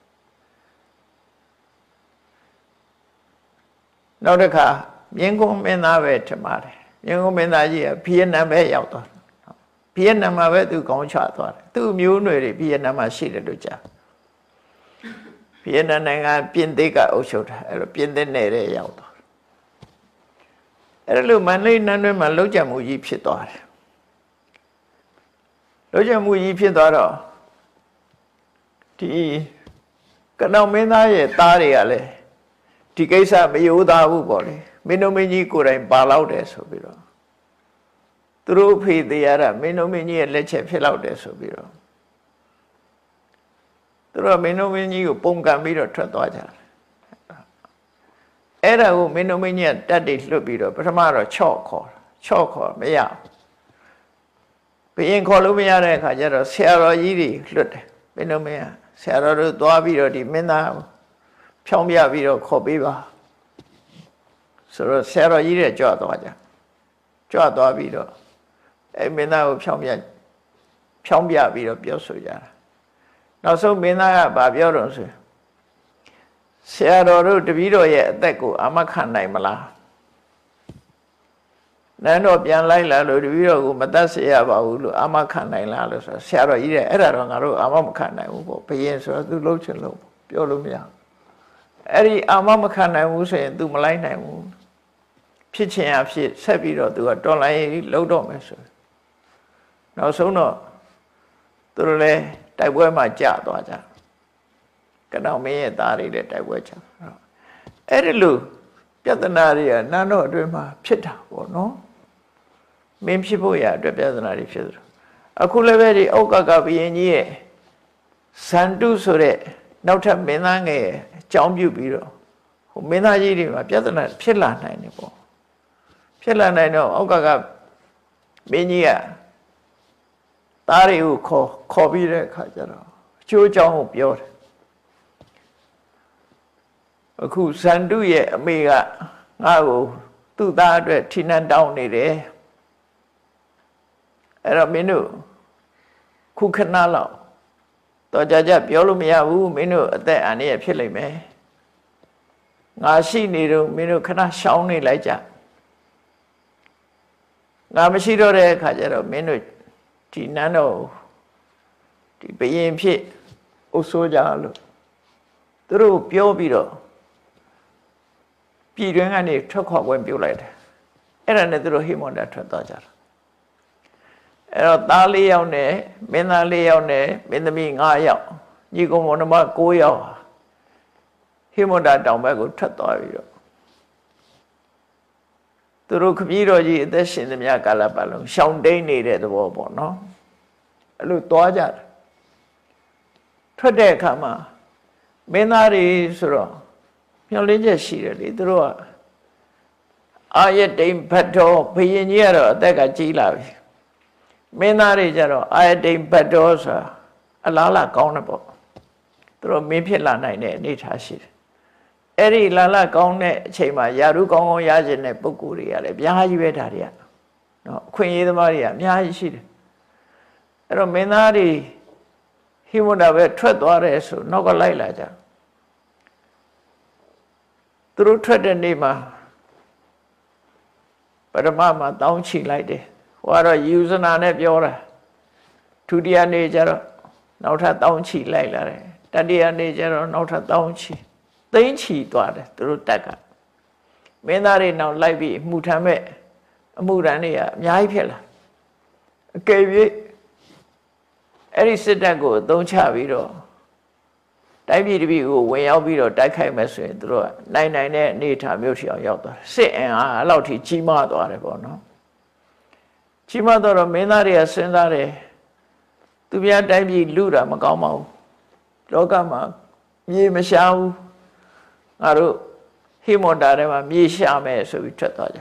နောက်တစ်ခါမြင်းကုန်းမင်းသားပဲထမတယ်မြင်းကုန်းမင်းသားကြီးကဗီယက်နမ်ပဲရောက်သွားဗီယက်နမ်မှာပဲသူကောင်းချသွားတယ်သူ့မျိုးနွယ်တွေဗီယက်နမ်မှာရှိတယ်လို့ကြားဗီယက်နမ်နိုင်ငံပြင်သစ်ကအုပ်ချုပ်တာအဲ့တော့ပြင်သစ်နယ်တဲ့ရောက်သွားအဲ့လိုမန္တလေးနန်းတွင်းမှာလောက်ကြမှုကြီးဖြစ်သွားတယ်လောက်ကြမှုကြီးဖြစ်သွားတော့ဒီကနောင်မင်းသားရဲ့သားတွေကလည်းဒီကိစ္စမယိုးသားဘူးပေါ့လေမင်းတို့မင်းကြီးကိုယ်တိုင်ပါလောက်တယ်ဆိုပြီးတော့သူတို့ဖေးတရားရမင်းတို့မင်းကြီးရဲ့လက်ချက်ဖြစ်လောက်တယ်ဆိုပြီးတော့သူတို့မင်းတို့မင်းကြီးကိုပုံကံပြီးတော့ထွက်သွားကြတယ်အဲ့ဒါကိုမင်းတို့မင်းကြီးကတက်တိလွတ်ပြီးတော့ပထမတော့ချော့ခေါ်ချော့ခေါ်မရဘယင်ခေါ်လို့မရတဲ့အခါကျတော့ဆရာတော်ကြီးတွေလွတ်တယ်မင်းတို့မင်းကဆရာတော်တို့သွားပြီးတော့ဒီမင်းသားဖြောင်းပြပြီးတော့ခေါ်ပေးပါဆိုတော့ဆရာတော်ကြီးတဲ့ကြွသွားကြကြွသွားပြီးတော့အဲမင်းသားကိုဖြောင်းပြဖြောင်းပြပြီးတော့ပြောဆိုကြတာနောက်ဆုံးမင်းသားကဗာပြောတော့ဆိုဆရာတော်တို့တပည့်တော်ရဲ့အသက်ကိုအာမခံနိုင်မလားနန်းတော်ပြန်လိုက်လာလို့တပည့်တော်ကိုမတတ်စေရပါဘူးလို့အာမခံနိုင်လားလို့ဆိုဆရာတော်ကြီးတဲ့အဲ့ဒါတော့ငါတို့အာမမခံနိုင်ဘူးပေါ့ဘယင်ဆိုတော့ तू လှုပ်ချင်လို့ပြောလို့မရအဲ့ဒီအာမမခံနိုင်ဘူးဆိုရင် तू မလိုက်နိုင်ဘူးဖြစ်ချင်အဖြစ်ဆက်ပြီးတော့ तू ကတော်လိုင်းလှုပ်တော့မယ်ဆိုနောက်ဆုံးတော့သူတို့လည်းတိုက်ပွဲမှာကြာသွားကြကနောင်မင်းရဲ့သားတွေလည်းတိုက်ပွဲကြာအဲ့ဒီလိုပြဿနာတွေကနန်းတော်အတွင်းမှာဖြစ်တာပေါ့နော်မင်းဖြစ်ဖို့ရအတွက်ပြဿနာတွေဖြစ်တယ်အခုလည်းပဲဒီဩကကဘုရင်ကြီးရဲ့ဇန္တုဆိုတဲ့နောက်ထပ်မင်းသားငယ်အကြောင်းပြုပြီးတော့ဟိုမင်းသားကြီးတွေမှာပြဿနာဖြစ်လာနိုင်တယ်ပေါ့ဖြစ်လာနိုင်တော့ဩကကမင်းကြီးကသားတွေကိုခေါ်ခေါ်ပြီးတဲ့အခါကျတော့အကျိုးအကြောင်းကိုပြောတယ်အခုဇန္တုရဲ့အမေကငါ့ကိုသူ့သားအတွက်ထိနှံတောင်းနေတယ်အဲ့တော့မင်းတို့ခုခဏလောက်တော့ကြကြပြောလို့မရဘူးမင်းတို့အသက်အန္တရာယ်ဖြစ်လိမ့်မယ်ငါရှိနေတော့မင်းတို့ခဏရှောင်းနေလိုက်ကြငါမရှိတော့တဲ့အခါကျတော့မင်းတို့ဒီနန်းတော်ဒီဘယင်ဖြစ်အုပ်စိုးကြလို့သူတို့ပြောပြီးတော့ပြည်တွင်းကနေထွက်ခွာခွင့်ပြုလိုက်တယ်အဲ့ဒါနဲ့သူတို့ဟိမဝန္တာထွက်သွားကြတာအဲ့တော့သားလေးယောက်နဲ့မင်းသားလေးယောက်နဲ့မင်းသမီး၅ယောက်ညီကောင်မောင်နှမ၉ယောက်ဟိမဝန္တာတောင်ဘက်ကိုထွက်သွားပြီးတော့သူတို့ခမည်းတော်ကြီးအသက်ရှင်သမျှကာလပတ်လုံးရှောင်တိန်နေတဲ့သဘောပေါ့နော်အဲ့လိုသွားကြတယ်ထွက်တဲ့အခါမှာမင်းသားတွေဆိုတော့မျောလင်းချက်ရှိတယ်လေသူတို့ကအာယတိန်ဘတ်တော်ဘုရင်ကြီးကတော့အသက်ကကြီးလာပြီမင်းသားတွေကြတော့အာယတိန်ဘတ်တော်ဆိုတာအလားလာကောင်းတယ်ပေါ့သူတို့မင်းဖြစ်လာနိုင်တဲ့အနေထားရှိတယ်အဲ့ဒီလာလာကောင်းတဲ့အချိန်မှာယာရုကောင်းကောင်းရခြင်းတဲ့ပုဂ္ဂိုလ်တွေကလည်းအများကြီးပဲဒါတွေကနော်အခွင့်အရေးသမားတွေကအများကြီးရှိတယ်အဲ့တော့မင်းသားတွေဟိမဝန္တာပဲထွက်သွားတယ်ဆိုနောက်ကလိုက်လာကြသူတို့ထွက်တဲ့နေ့မှာပရမမှာတောင်းချီလိုက်တယ်ဟိုကတော့ယူဇနာနဲ့ပြောတာဒုတိယနေ့ကျတော့နောက်ထပ်တောင်းချီလိုက်လာတယ်တတိယနေ့ကျတော့နောက်ထပ်တောင်းချီသိန်းချီသွားတယ်သူတို့တက်ကမင်းသားတွေနောက်လိုက်ပြီးမှုထမ်းမဲ့အမှုရန်တွေကအများကြီးဖြစ်လာအကယ်၍အဲ့ဒီစစ်တပ်ကိုအသုံးချပြီးတော့တိုင်းပြည်တစ်ပြည်ကိုဝင်ရောက်ပြီးတော့တိုက်ခိုက်မယ်ဆိုရင်တို့ကနိုင်နိုင်တဲ့အနေအထားမျိုးထီအောင်ရောက်သွားတယ်စစ်အင်အားအဲ့လောက်ထိကြီးမားသွားတယ်ပေါ့နော်ကြီးမားတော့မင်းသားတွေကစဉ်းစားတယ်သူများတိုင်းပြည်လူတာမကောင်းပါဘူးလောကမှာမြေမရှားဘူးငါတို့ဟိမဝန္တာထဲမှာမြေရှာမယ်ဆိုပြီးထွက်သွားကြ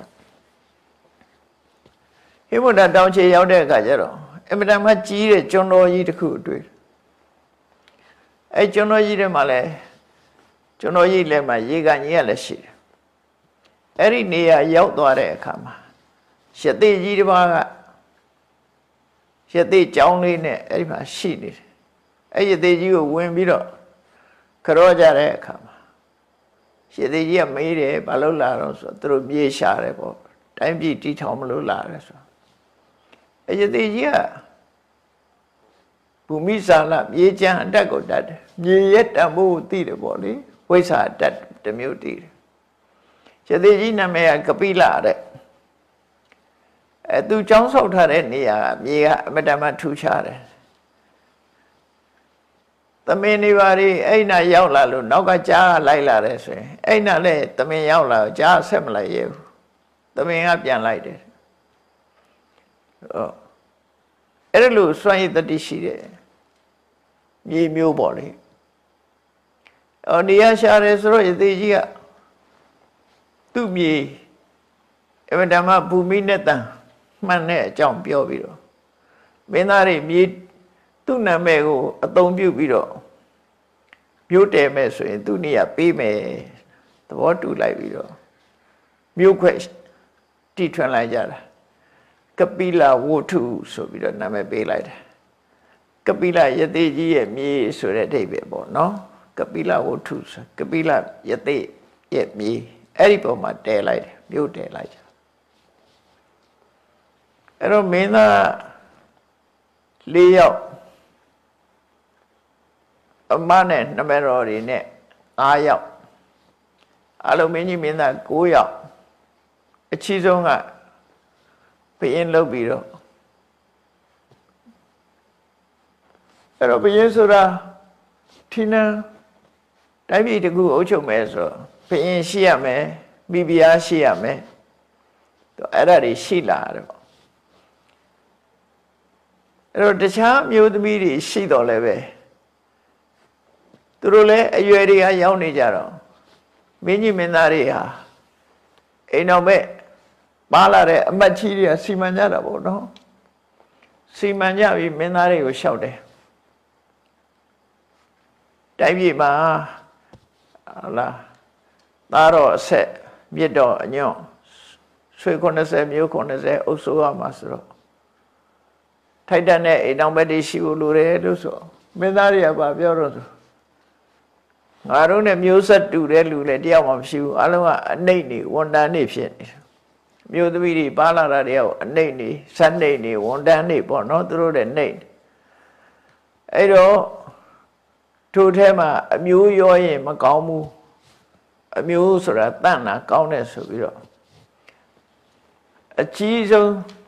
ဟိမဝန္တာတောင်ချေရောက်တဲ့အခါကျတော့အမတန်မှကြီးတဲ့ကျွန်းတော်ကြီးတစ်ခုတွေ့အဲကျွန်းတော်ကြီးထဲမှာလည်းကျွန်းတော်ကြီးလည်းမှာရေကန်ကြီးကလည်းရှိတယ်အဲ့ဒီနေရာရောက်သွားတဲ့အခါမှာရသေးကြီးတစ်ပါးကရသေးကြောင်းလေးနဲ့အဲ့ဒီမှာရှိနေတယ်အဲ့ရသေးကြီးကိုဝင်ပြီးတော့ကြောကြတဲ့အခါမှာရသေးကြီးကမေးတယ်ဘာလို့လာတော့ဆိုတော့သူတို့မြေရှာတယ်ပေါ့တိုင်းပြည်တီထောင်မလို့လာတယ်ဆိုအဲ့ရသေးကြီးကဘူမိစာလမြေကျန်အတက်ကိုတတ်တယ်မြေရဲ့တံမိုးသိတယ်ပေါ့လေဝိဇ္ဇာတတ်တစ်မျိုးသိတယ်ရသေးကြီးနာမည်ကကပိလတဲ့အဲသူចောင်းဆောက်ထားတဲ့နေရာကမြေကအမတမထူးခြားတယ်သမင်နေပါလေအဲ့နာရောက်လာလို့နောက်ကကြားကလိုက်လာတယ်ဆိုရင်အဲ့နာလည်းသမင်ရောက်လာတော့ကြားဆက်မလိုက်ရဘူးသမင်ကပြန်လိုက်တယ်ဟုတ်အဲ့ဒါလို့စွန့်ရည်တတိရှိတယ်မြေမျိုးပေါ့လေအော်နေရာရှာတယ်ဆိုတော့ရသေးကြီးကသူ့မြေအမတမဘူမိနဲ့တန်မှန်တဲ့အကြောင်းပြောပြီးတော့မင်းသားတွေမြေသူ့နာမည်ကိုအသုံးပြုပြီးတော့မြို့တယ်မဲ့ဆိုရင်သူ့နေရာပေးမယ်သဘောတူလိုက်ပြီးတော့မြို့ခွဲတီထွင်လိုက်ကြတာကပိလဝုထုဆိုပြီးတော့နာမည်ပေးလိုက်တယ်ကပိလယသိကြီးရဲ့မြေဆိုတဲ့အဓိပ္ပာယ်ပေါ့နော်ကပိလဝုထုဆိုကပိလယသိရဲ့မြေအဲ့ဒီပုံမှာတည်လိုက်တယ်မြို့တည်လိုက်ကြအဲ့တော့မင်းသားလေးယောက်အမနဲ့နမတော်တွေနဲ့ငါးယောက်အလုံးမင်းကြီးမင်းသားကိုးယောက်အချီးဆုံးကဘုရင်လုပ်ပြီးတော့အဲ့တော့ဘုရင်ဆိုတာထင်းနန်းတိုင်းပြည်တစ်ခုအုပ်ချုပ်မယ်ဆိုတော့ဘုရင်ရှိရမယ်မိဖုရားရှိရမယ်တော့အဲ့ဒါတွေရှိလာတယ်ပေါ့အဲ့တော့တခြားမျိုးသမီးတွေရှိတော့လည်းပဲသူတို့လည်းအရွယ်တွေကရောက်နေကြတော့မင်းကြီးမင်းသားတွေဟာအိမ်တော်မဲ့ပါလာတဲ့အမတ်ကြီးတွေကစီမံကြတာပေါ့နော်စီမံကြပြီးမင်းသားတွေကိုလျှောက်တယ်တိုင်းပြည်မှာဟာလားသားတော်အဆက်မြစ်တော်အညွန့်ဆွေ90မျိုး90အုပ်စိုးရမှာဆိုတော့ထိုက်တန်တဲ့အိမ်တော်မဲ့တွေရှိဖို့လိုတယ်လို့ဆိုမင်းသားတွေကပါပြောတော့ဆိုငါတို့နဲ့မျိုးဆက်တူတဲ့လူလည်းတယောက်မှမရှိဘူးအလုံးကအနှိမ့်နေဝန်တန်းနေဖြစ်နေတယ်မျိုးသမီးတွေပါလာတာတယောက်အနှိမ့်နေဇက်နှိမ့်နေဝန်တန်းနေပေါ့နော်သူတို့တဲ့နှိမ့်အဲ့တော့ထိုထဲမှာအမျိုးရောရင်မကောင်းဘူးအမျိုးဆိုတာတန့်တာကောင်းတယ်ဆိုပြီးတော့အကြီးဆုံး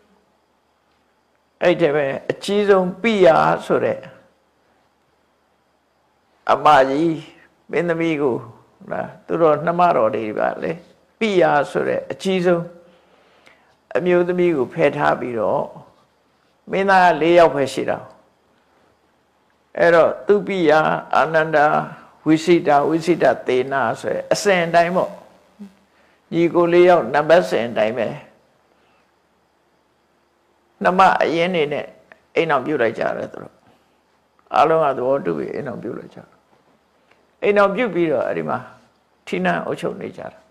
အဲ့ဒီပဲအကြီးဆုံးပိယာဆိုတဲ့အမကြီးမင်းသမီးကိုလားသူတို့နှမတော်တွေပါလေပိယာဆိုတဲ့အကြီးဆုံးအမျိုးသမီးကိုဖယ်ထားပြီးတော့မင်းသား၄ယောက်ပဲရှိတာအဲ့တော့သူပိယာအာနန္ဒာဝိစိတာဝိစိတသေနာဆိုတဲ့အစဉ်အတိုင်းပေါ့ညီကို၄ယောက်နံပါတ်စဉ်အတိုင်းပဲနှမအရင်နေနဲ့အိမ်အောင်ပြုတ်လိုက်ကြတယ်သူတို့အားလုံးကသဘောတူပြီးအိမ်အောင်ပြုတ်လိုက်ကြတယ်အိမ်အောင်ပြုတ်ပြီးတော့အဲ့ဒီမှာဌိနန်းအုပ်ချုပ်နေကြတာ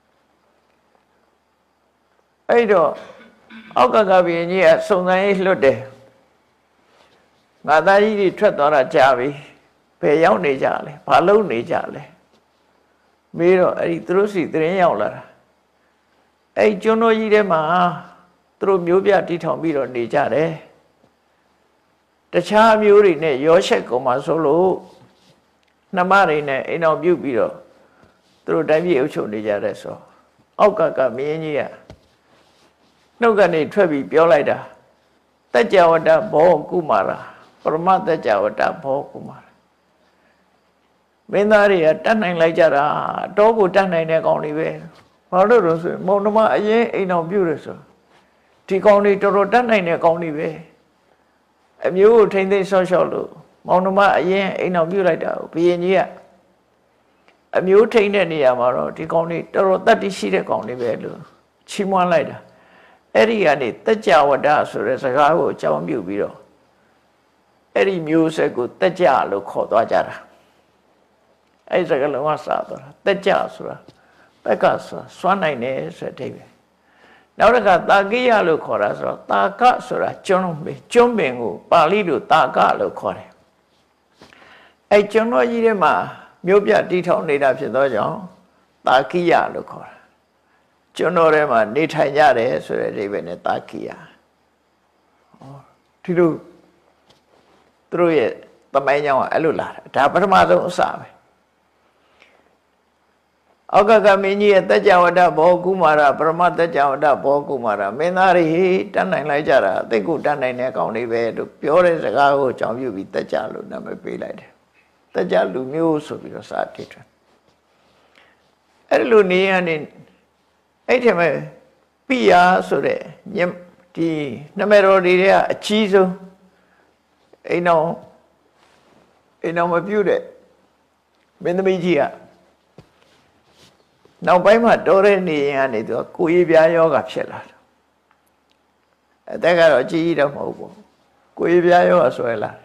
အဲ့တော့အောက်ကကဘီကြီးကစုံစမ်းရေးလွတ်တယ်ငါသားကြီးတွေထွက်သွားတာကြာပြီဘယ်ရောက်နေကြလဲဘာလုပ်နေကြလဲမေးတော့အဲ့ဒီသူတို့စီသတင်းရောက်လာတာအဲ့ကျွန်းတော်ကြီးထဲမှာသူတို့မျိုးပြတီထောင်ပြီးတော့နေကြတယ်တခြားမျိုးတွေနဲ့ရောချက်ကုန်မှာဆိုလို့နှမတွေနဲ့အိမ်အောင်ပြုတ်ပြီးတော့သူတို့တိုင်းပြည်အုပ်ချုပ်နေကြတယ်ဆိုအောက်ကကမင်းကြီးကနှုတ်ကနေထွက်ပြီးပြောလိုက်တာတัจ java တဘောကုမာရာပရမတัจ java တဘောကုမာရာမင်းသားတွေကတတ်နိုင်လိုက်ကြတာတော့ကိုတတ်နိုင်တဲ့ကောင်တွေပဲဘာလို့လို့ဆိုမုံနှမအရင်အိမ်အောင်ပြုတ်ရဆိုဒီကောင်တွေတော်တော်တတ်နိုင်တဲ့ကောင်တွေပဲအမျိုးကိုထိမ့်သိမ်းဆော့ရှော့လို့မောင်နှမအရင်အိမ်အောင်ပြုတ်လိုက်တာဘုရင်ကြီးကအမျိုးထိမ့်တဲ့နေရာမှာတော့ဒီကောင်တွေတော်တော်တတ်သိရှိတဲ့ကောင်တွေပဲလို့ချီးမွမ်းလိုက်တာအဲ့ဒီကနေတัจ java တဆိုတဲ့စကားကိုအကြောင်းပြုပြီးတော့အဲ့ဒီမျိုးဆက်ကိုတัจ java လို့ခေါ်သွားကြတာအဲ့ဒီစကားလုံးကစားသွားတာတัจ java ဆိုတာတက်ကဆိုစွမ်းနိုင်တယ်ဆိုတဲ့အဓိပ္ပာယ်နောက်တစ်ခါတာကိယလို့ခေါ်တာဆိုတော့တာကဆိုတာကျွန်းပင်ကျွန်းပင်ကိုပါဠိလိုတာကလို့ခေါ်တယ်အဲကျွန်းတော်ကြီးထဲမှာမြို့ပြတီထောင်နေတာဖြစ်သောကြောင့်တာကိယလို့ခေါ်တာကျွန်းတော်ထဲမှာနေထိုင်ကြတယ်ဆိုတဲ့အဓိပ္ပာယ်နဲ့တာကိယဒီလိုသူတို့ရဲ့သမိုင်းကြောင်းကအဲ့လိုလာတာဒါပထမဆုံးအစပဲအောက်ကကမင်းကြီးရဲ့တัจ java တဘောကုမာရပရမတัจ java တဘောကုမာရမင်းသားတွေတတ်နိုင်လိုက်ကြတာအသိကိုတတ်နိုင်တဲ့ကောင်တွေပဲလို့ပြောတဲ့စကားကိုအကြောင်းပြုပြီးတัจ java လို့နာမည်ပေးလိုက်တယ်တัจ java လူမျိုးဆိုပြီးတော့စာတည်တယ်အဲ့လိုနေရနေအဲ့ဒီမှာပိယာဆိုတဲ့ဒီနမတော်တွေကအကြီးဆုံးအိမ်တော်အိမ်တော်မပြုတ်တဲ့မင်းသမီးကြီးကနောက်ပိုင်းမှာတော်တဲ့နေရင်ကနေသူကကိုယ်ရည်ပြားယောဂဖြစ်လာတာအသက်ကတော့ကြီးကြီးတော့မဟုတ်ဘူးကိုယ်ရည်ပြားယောဂဆွဲလာ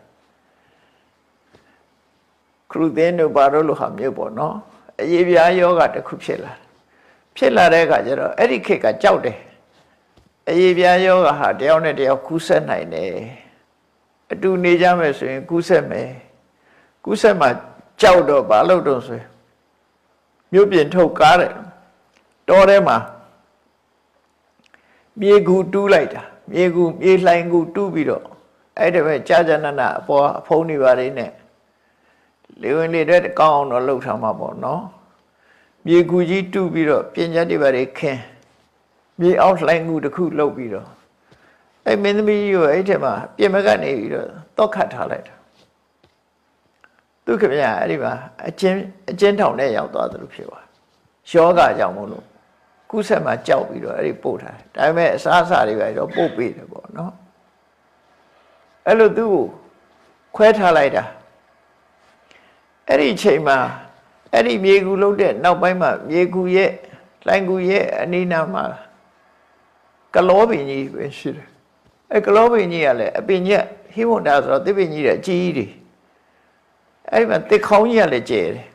ခရုသင်းတို့ဘာလို့လို့ဟာမျိုးပေါ့နော်အရည်ပြားယောဂတစ်ခုဖြစ်လာဘဖြစ်လာတဲ့အခါကျတော့အဲ့ဒီခေတ်ကကြောက်တယ်အရေးပြားယောဂဟာတယောက်နဲ့တယောက်ကူးဆက်နိုင်တယ်အတူနေကြမယ်ဆိုရင်ကူးဆက်မယ်ကူးဆက်မှကြောက်တော့ဘာလို့တော့ဆိုမြို့ပြင်ထုတ်ကားတယ်တောထဲမှာမြေကူတူးလိုက်တာမြေကူမြေလှိုင်ကူတူးပြီးတော့အဲ့ဒါပဲကြာကြာနာနာအပေါ်အဖုံးနေပါလေနဲ့လေဝင်လေတဲ့ကောင်းအောင်တော့လှုပ်ထားမှာပေါ့နော်မြေကူကြီးတူးပြီးတော့ပညာတိပါတွေခင်းမြေအောက်လှိုင်ကူတစ်ခုလှုပ်ပြီးတော့အဲ့မင်းသမီးကြီးကိုအဲ့ထက်မှာပြင်မကနေပြီးတော့တောက်ခတ်ထားလိုက်တာသူခင်ဗျာအဲ့ဒီမှာအချင်းအချင်းထောင်နဲ့ရောက်သွားသလိုဖြစ်သွားယောဂကြောင့်မို့လို့ကုဆက်မှာကြောက်ပြီးတော့အဲ့ဒီပို့ထားတယ်ဒါပေမဲ့အစားအစာတွေပဲတော့ပို့ပေးတယ်ပေါ့နော်အဲ့လိုသူ့ကိုခွဲထားလိုက်တာအဲ့ဒီအချိန်မှာအဲ့ဒီမြေကူလုံးတဲ့နောက်ပိုင်းမှာမြေကူရဲ့လိုင်ကူရဲ့အနိနာမှာကလောပင်ကြီးပဲရှိတယ်အဲ့ကလောပင်ကြီးကလည်းအပင်ကြီးဟိဝန္တာဆိုတော့သစ်ပင်ကြီးတဲ့အကြီးကြီးအဲ့ဒီမှာတစ်ခေါင်းကြီးကလည်းကျဲတယ်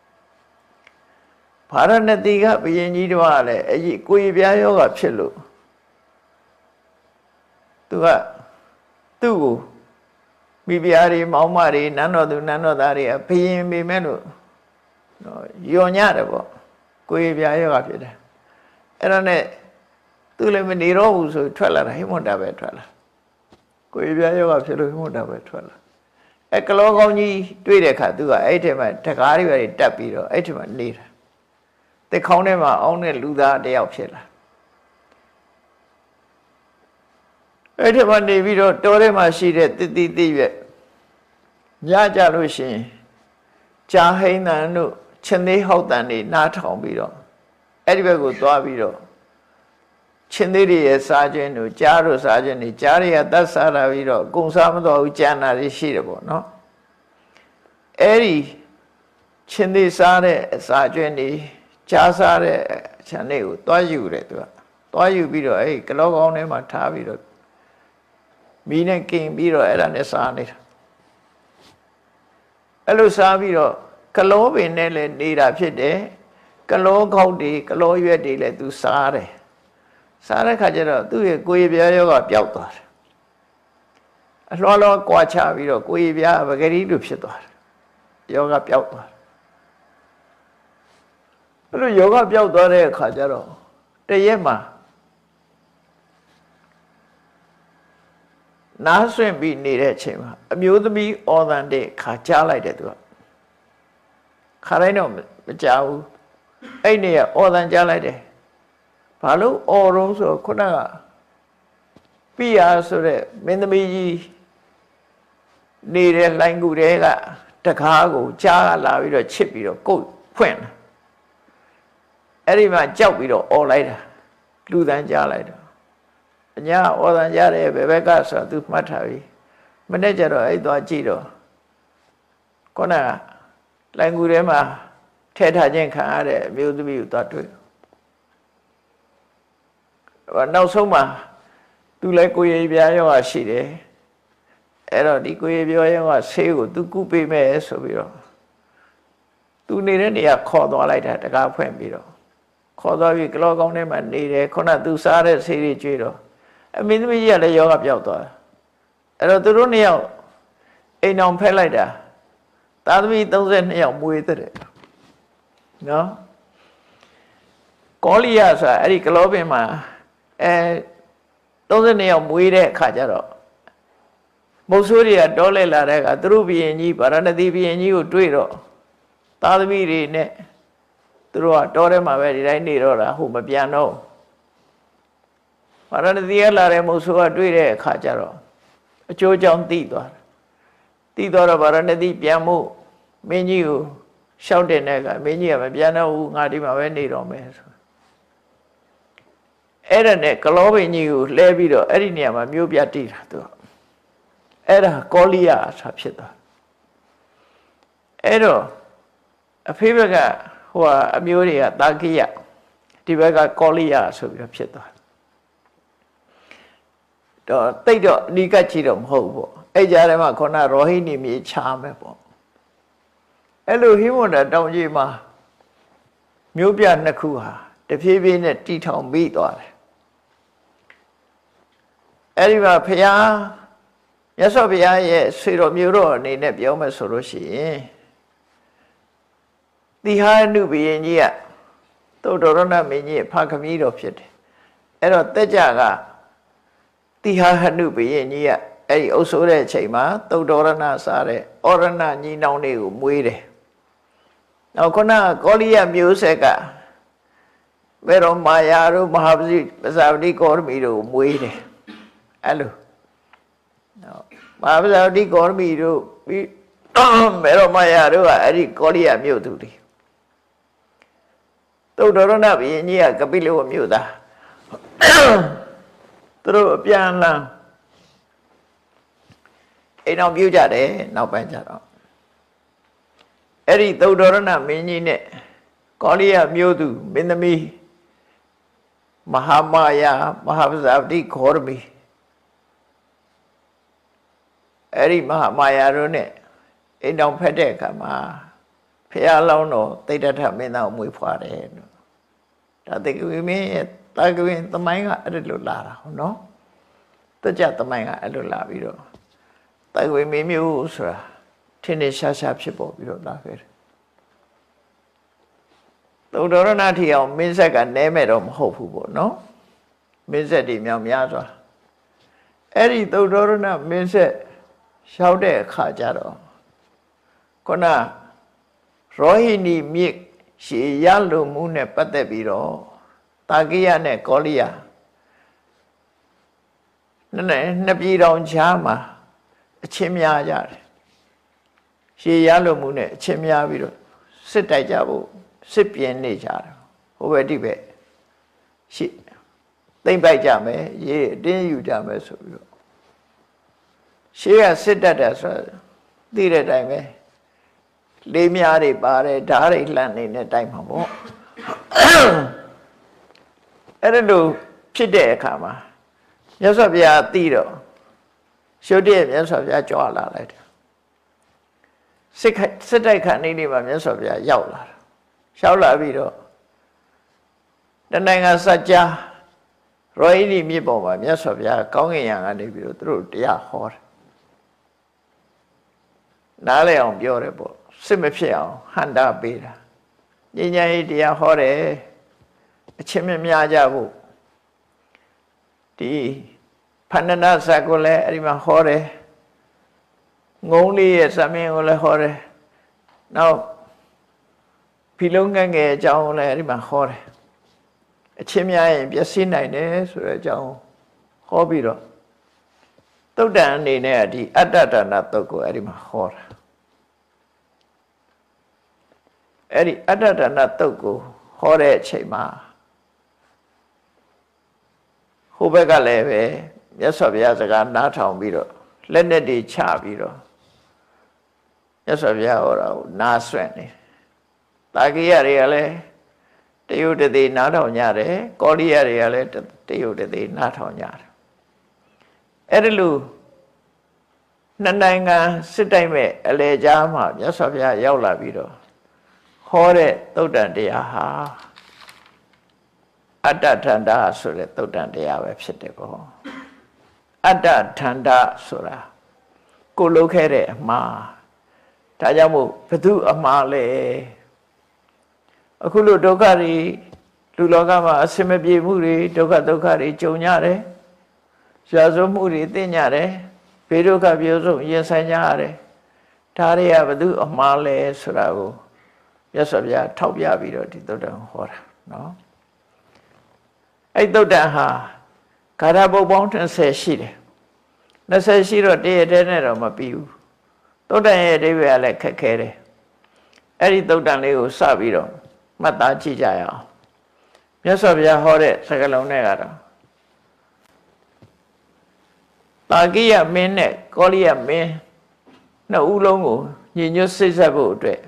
ဗာရဏသီကဘုရင်ကြီးတို့ကလည်းအကြီးကိုယ်ပြားယောဂဖြစ်လို့သူကသူ့ကိုမိဖုရားတွေမောင်မတွေနန်းတော်သူနန်းတော်သားတွေဘုရင်ပေမဲ့လို့ယွန်ညတယ်ပေါ့ကိုယ်ပြားယောဂဖြစ်တယ်အဲ့ဒါနဲ့သူလည်းမနေတော့ဘူးဆိုထွက်လာတာဟိမွန်တာပဲထွက်လာကိုယ်ပြားယောဂဖြစ်လို့ဟိမွန်တာပဲထွက်လာအဲကလောကောင်းကြီးတွေ့တဲ့အခါသူကအဲ့ထဲမှာတကားတွေပဲတက်ပြီးတော့အဲ့ထဲမှာနေတာတစ်ခေါင်းထဲမှာအောင်းတဲ့လူသားတယောက်ဖြစ်လာအဲ့ထဲမှာနေပြီးတော့တောထဲမှာရှိတဲ့တတိတိရွက်ညကြလို့ရှိရင်ကြာဟိန်းတန်တို့ချင်းသေးဟောက်တန်တွေနားထောင်ပြီးတော့အဲ့ဒီဘက်ကိုသွားပြီးတော့ချင်းသေးတွေရဲ့စားခြင်းတို့ကြားတို့စားခြင်းတွေကြားတွေကတတ်စားတာပြီးတော့ကုံစားမတော်ဘူးကြံတာတွေရှိတယ်ပေါ့နော်အဲ့ဒီချင်းသေးစားတဲ့အစာကျွင်းတွေကြားစားတဲ့ခြံလေးကိုတွားယူတယ်သူကတွားယူပြီးတော့အဲ့ကလောကောင်းထဲမှာထားပြီးတော့မီးနဲ့กินပြီးတော့အဲ့ဒါနဲ့စားနေတာအဲ့လိုစားပြီးတော့ကလောပင်နဲ့လည်းနေတာဖြစ်တယ်ကလောကောက်တွေကလောရွက်တွေလည်းသူစားတယ်စားတဲ့ခါကျတော့သူ့ရဲ့ကိုယ်ပြားယောဂပျောက်သွားတယ်အလွှာလောကွာချပြီးတော့ကိုယ်ပြားပဂရီလိုဖြစ်သွားတယ်ယောဂပျောက်သွားတယ်အဲ့လိုယောဂပျောက်သွားတဲ့အခါကျတော့တရက်မှာနားဆွင့်ပြီးနေတဲ့အချိန်မှာအမျိုးသမီးအော်သံတဲ့ခါကြားလိုက်တယ်သူကခါတိုင်းတော့မကြားဘူးအဲ့နေရအော်သံကြားလိုက်တယ်ဘာလို့အော်တော့ဆိုခုနကပိယာဆိုတဲ့မင်းသမီးကြီးနေတဲ့လိုင်းကူတွေကတကားကိုကြားလာပြီးတော့ချစ်ပြီးတော့ကုတ်ဖွင့်တယ်အဲ့ဒီမှာကြောက်ပြီးတော့အော်လိုက်တာလူတန်းကြားလိုက်တော့အညာအော်တန်းကြားတယ်ဘယ်ဘက်ကဆိုသူမှတ်ထားပြီမနေ့ကျတော့အဲ့သွားကြည့်တော့ခုနကလိုင်းကူထဲမှာထဲထားခြင်းခံရတဲ့အမျိုးသမီးကိုသွားတွေ့နောက်ဆုံးမှာသူလည်းကိုယ်ရည်ပြားရောရှိတယ်အဲ့တော့ဒီကိုယ်ရည်ပြားရောဆေးကိုသူကုပေးမယ်ဆိုပြီးတော့သူနေတဲ့နေရာခေါ်သွားလိုက်တာတကားဖွင့်ပြီးတော့ခေါ်သွားပြီးကလောကောင်းထဲမှာနေတယ်ခုနသူစားတဲ့ဆေးတွေကျွေးတော့အမင်းသမီးကြီးကလည်းယောဂပျောက်သွားတယ်အဲ့တော့သူတို့နှစ်ယောက်အိမ်အောင်ဖက်လိုက်တာသားသမီးသုံးဆယ်နှစ်ယောက်မွေးတဲ့နော်ကောလိယဆိုတာအဲ့ဒီကလောပင်မှာအဲသုံးဆယ်နှစ်ယောက်မွေးတဲ့အခါကျတော့မုတ်ဆိုးတွေကတောလဲလာတဲ့အခါသူတို့ဘုရင်ကြီးဗာရဏသီဘုရင်ကြီးကိုတွေ့တော့သားသမီးတွေနဲ့သူတို့ကတောထဲမှာပဲဒီတိုင်းနေတော့တာဟုတ်မပြန်တော့ဗာရဏသီကလာတဲ့မုတ်ဆိုးကတွေ့တဲ့အခါကျတော့အကျိုးကြောင့်သိသွားတယ်သိသွားတော့ဗာရဏသီပြန်မှုမင်းကြီးကိုရှောက်တဲ့နဲ့ကမင်းကြီးကမပြန်တော့ဘူးငါဒီမှာပဲနေတော့မယ်ဆိုအဲ့ဒါနဲ့ကလောပင်ကြီးကိုလှဲပြီးတော့အဲ့ဒီနေရာမှာမြို့ပြတိတာသူအဲ့ဒါကောလိယဆိုဖြစ်သွားအဲ့တော့အဖေဘက်ကဟိုအမျိုးတွေကတာကိယဒီဘက်ကကောလိယဆိုပြီးတော့ဖြစ်သွားတော့တိတ်တော့အနိကကြည့်တော့မဟုတ်ဘူးပေါ့အဲ့ကြားထဲမှာခေါဏရောဟိနီမြေချားမယ်ပေါ့အဲ့လိုဟိမဝန္တာတောင်ကြီးမှာမြို့ပြနှစ်ခုဟာတဖြည်းဖြည်းနဲ့တီထောင်ပြီးသွားတယ်အဲ့ဒီမှာဘုရားမြတ်စွာဘုရားရဲ့ဆွေတော်မျိုးတော်အနေနဲ့ပြောမယ်ဆိုလို့ရှိရင်တိဟာနုဘုရင်ကြီးကသုတ္တရဏမင်းကြီးဖခင်ကြီးတော်ဖြစ်တယ်အဲ့တော့တက်ကြကတိဟာနုဘုရင်ကြီးကအဲ့ဒီအုပ်ဆိုးတဲ့အချိန်မှာသုတ္တရဏစားတဲ့ဩရဏညီနောင်တွေကိုမွေးတယ်နောက်ခုနကောလိယမျိုးဆက်ကဘယ်တော့မာယာတို့မဟာပစီပဇာဝတိကောရမီတို့မွေးတယ်အဲ့လိုနော်မဟာပဇာဝတိကောရမီတို့ပြီးဘယ်တော့မာယာတို့ကအဲ့ဒီကောလိယမျိုးသူတွေသုတ္တရဏဘုရင်ကြီးကကပိလဝမြို့သားသူတို့အပြန်လန်းအိမ်အောင်ပြုကြတယ်နောက်ပိုင်းကျတော့အဲ့ဒီသုတ္တရဏမင်းကြီးနဲ့ကောလိယမျိုးသူမင်းသမီးမဟာမာယာမဟာပဇာဝတိခောရမီအဲ့ဒီမဟာမာယာတို့နဲ့အိမ်တော်ဖက်တဲ့အခါမှာဖះလောင်းတော်သိတ္တထမင်းသားကိုမွေးဖွားတယ်လို့ဒါတေကဝိမင်းရဲ့တာကဝင်းသမိုင်းကအဲ့လိုလာတာဟုတ်နော်တကြသမိုင်းကအဲ့လိုလာပြီးတော့တာကဝိမင်းမျိုးဆိုတာထင်းနေရှားရှားဖြစ်ပေါ်ပြီးတော့လာခဲ့တယ်သုတ္တရဏထီအောင်မင်းဆက်ကနဲမဲ့တော့မဟုတ်ဘူးပေါ့နော်မင်းဆက်တွေမြောင်များစွာအဲ့ဒီသုတ္တရဏမင်းဆက်ရှောက်တဲ့အခါကျတော့ခုနရောဟိဏီမြစ်ရှေရလုံမှုနဲ့ပတ်သက်ပြီးတော့တာကိယနဲ့ကောလိယနှစ်နှစ်ပြည်တော်ချားမှာအချင်းများကြတယ်ရှေရလုံမှုနဲ့အချင်းများပြီးတော့စစ်တိုက်ကြဖို့စစ်ပြင်းနေကြတယ်ဟိုဘက်ဒီဘက်ရှေသိမ့်ပိုက်ကြမယ်ရေးအတင်းယူကြမယ်ဆိုပြီးတော့ရှေးကစစ်တက်တယ်ဆိုသိတဲ့အတိုင်းပဲလေးများတွေပါတယ်ဓာတ်တွေလှန့်နေတဲ့တိုက်မှာပေါ့အဲ့ဒါလို့ဖြစ်တဲ့အခါမှာမြတ်စွာဘုရားသိတော့ရှုတ္တိမြတ်စွာဘုရားကြွလာလိုက်တယ်စစ်စစ်တိုက်ခါနေနေမှာမြတ်စွာဘုရားရောက်လာတာရောက်လာပြီးတော့တနိုင်ငံစัจ जा ရောဟိဏီမြစ်ပေါ်မှာမြတ်စွာဘုရားကောင်းကင်ယံကနေပြီးတော့သူတို့တရားဟောတယ်နားလည်အောင်ပြောတယ်ပေါ့စစ်မဖြစ်အောင်ဟန်တာပေးတာဉာဏ်ဉာဏ်ရေးတရားဟောတယ်အချင်းမများကြဖို့ဒီဖန္နနာဇတ်ကိုလည်းအဲ့ဒီမှာဟောတယ်ငုံလေးရဲ့သမင်းကိုလည်းဟောတယ်နောက်ဖီလုံးငယ်ငယ်အကြောင်းကိုလည်းအဲ့ဒီမှာဟောတယ်အချင်းများရင်ပျက်စီးနိုင်တယ်ဆိုတဲ့အကြောင်းဟောပြီးတော့သုတ်တန်အနေနဲ့ဒီအတ္တဒါနသုတ်ကိုအဲ့ဒီမှာဟောတာအဲ့ဒီအတ္တဒါနသုတ်ကိုဟောတဲ့အချိန်မှာဟိုဘက်ကလည်းပဲမြတ်စွာဘုရားစကားနားထောင်ပြီးတော့လက်နဲ့တွေချပြီးတော့မြတ်စွာဘုရားဟောတာကိုနားဆွင့်နေတာကိယတွေကလည်းတယုတ်တသေးနားထောင်ကြတယ်ကောလိယတွေကလည်းတယုတ်တသေးနားထောင်ကြတယ်အဲ့ဒီလိုနှစ်နိုင်ငံစစ်တိုက်မဲ့အလေကြားမှာမြတ်စွာဘုရားရောက်လာပြီးတော့ဟောတဲ့သုတ်တန်တရားဟာအတ္တထန္တာဆိုတဲ့သုတ်တန်တရားပဲဖြစ်တယ်ကောအတ္တထန္တာဆိုတာကိုလုပ်ခဲ့တဲ့အမှားဒါကြောင့်မို့ဘသူအမှားလဲအခုလိုဒုက္ခတွေလူလောကမှာအစင်မပြေမှုတွေဒုက္ခဒုက္ခတွေကြုံကြတယ်ရာဇဝမှုတွေသိကြတယ်ဘေးဒုက္ခပြောဆုံးရင်ဆိုင်ကြရတယ်ဒါတွေကဘသူအမှားလဲဆိုတာကိုမြတ်စွာဘုရားထောက်ပြပြီးတော့ဒီသုတ်တံဟောတာနော်အဲ့သုတ်တံဟာဂါထာပုဒ်ပေါင်း၂၀ရှိတယ်၂၀ရှိတော့တရက်တည်းနဲ့တော့မပြီးဘူးသုတ်တံရဲ့အဓိပ္ပာယ်ကလည်းခက်ခဲတယ်အဲ့ဒီသုတ်တံလေးကိုစပြီးတော့မှတ်သားကြည့်ကြရအောင်မြတ်စွာဘုရားဟောတဲ့စကားလုံးတွေကတော့တာကိယမင်းနဲ့ကောလိယမင်းနှစ်ဦးလုံးကိုညီညွတ်စိတ်ဆက်ဖို့အတွက်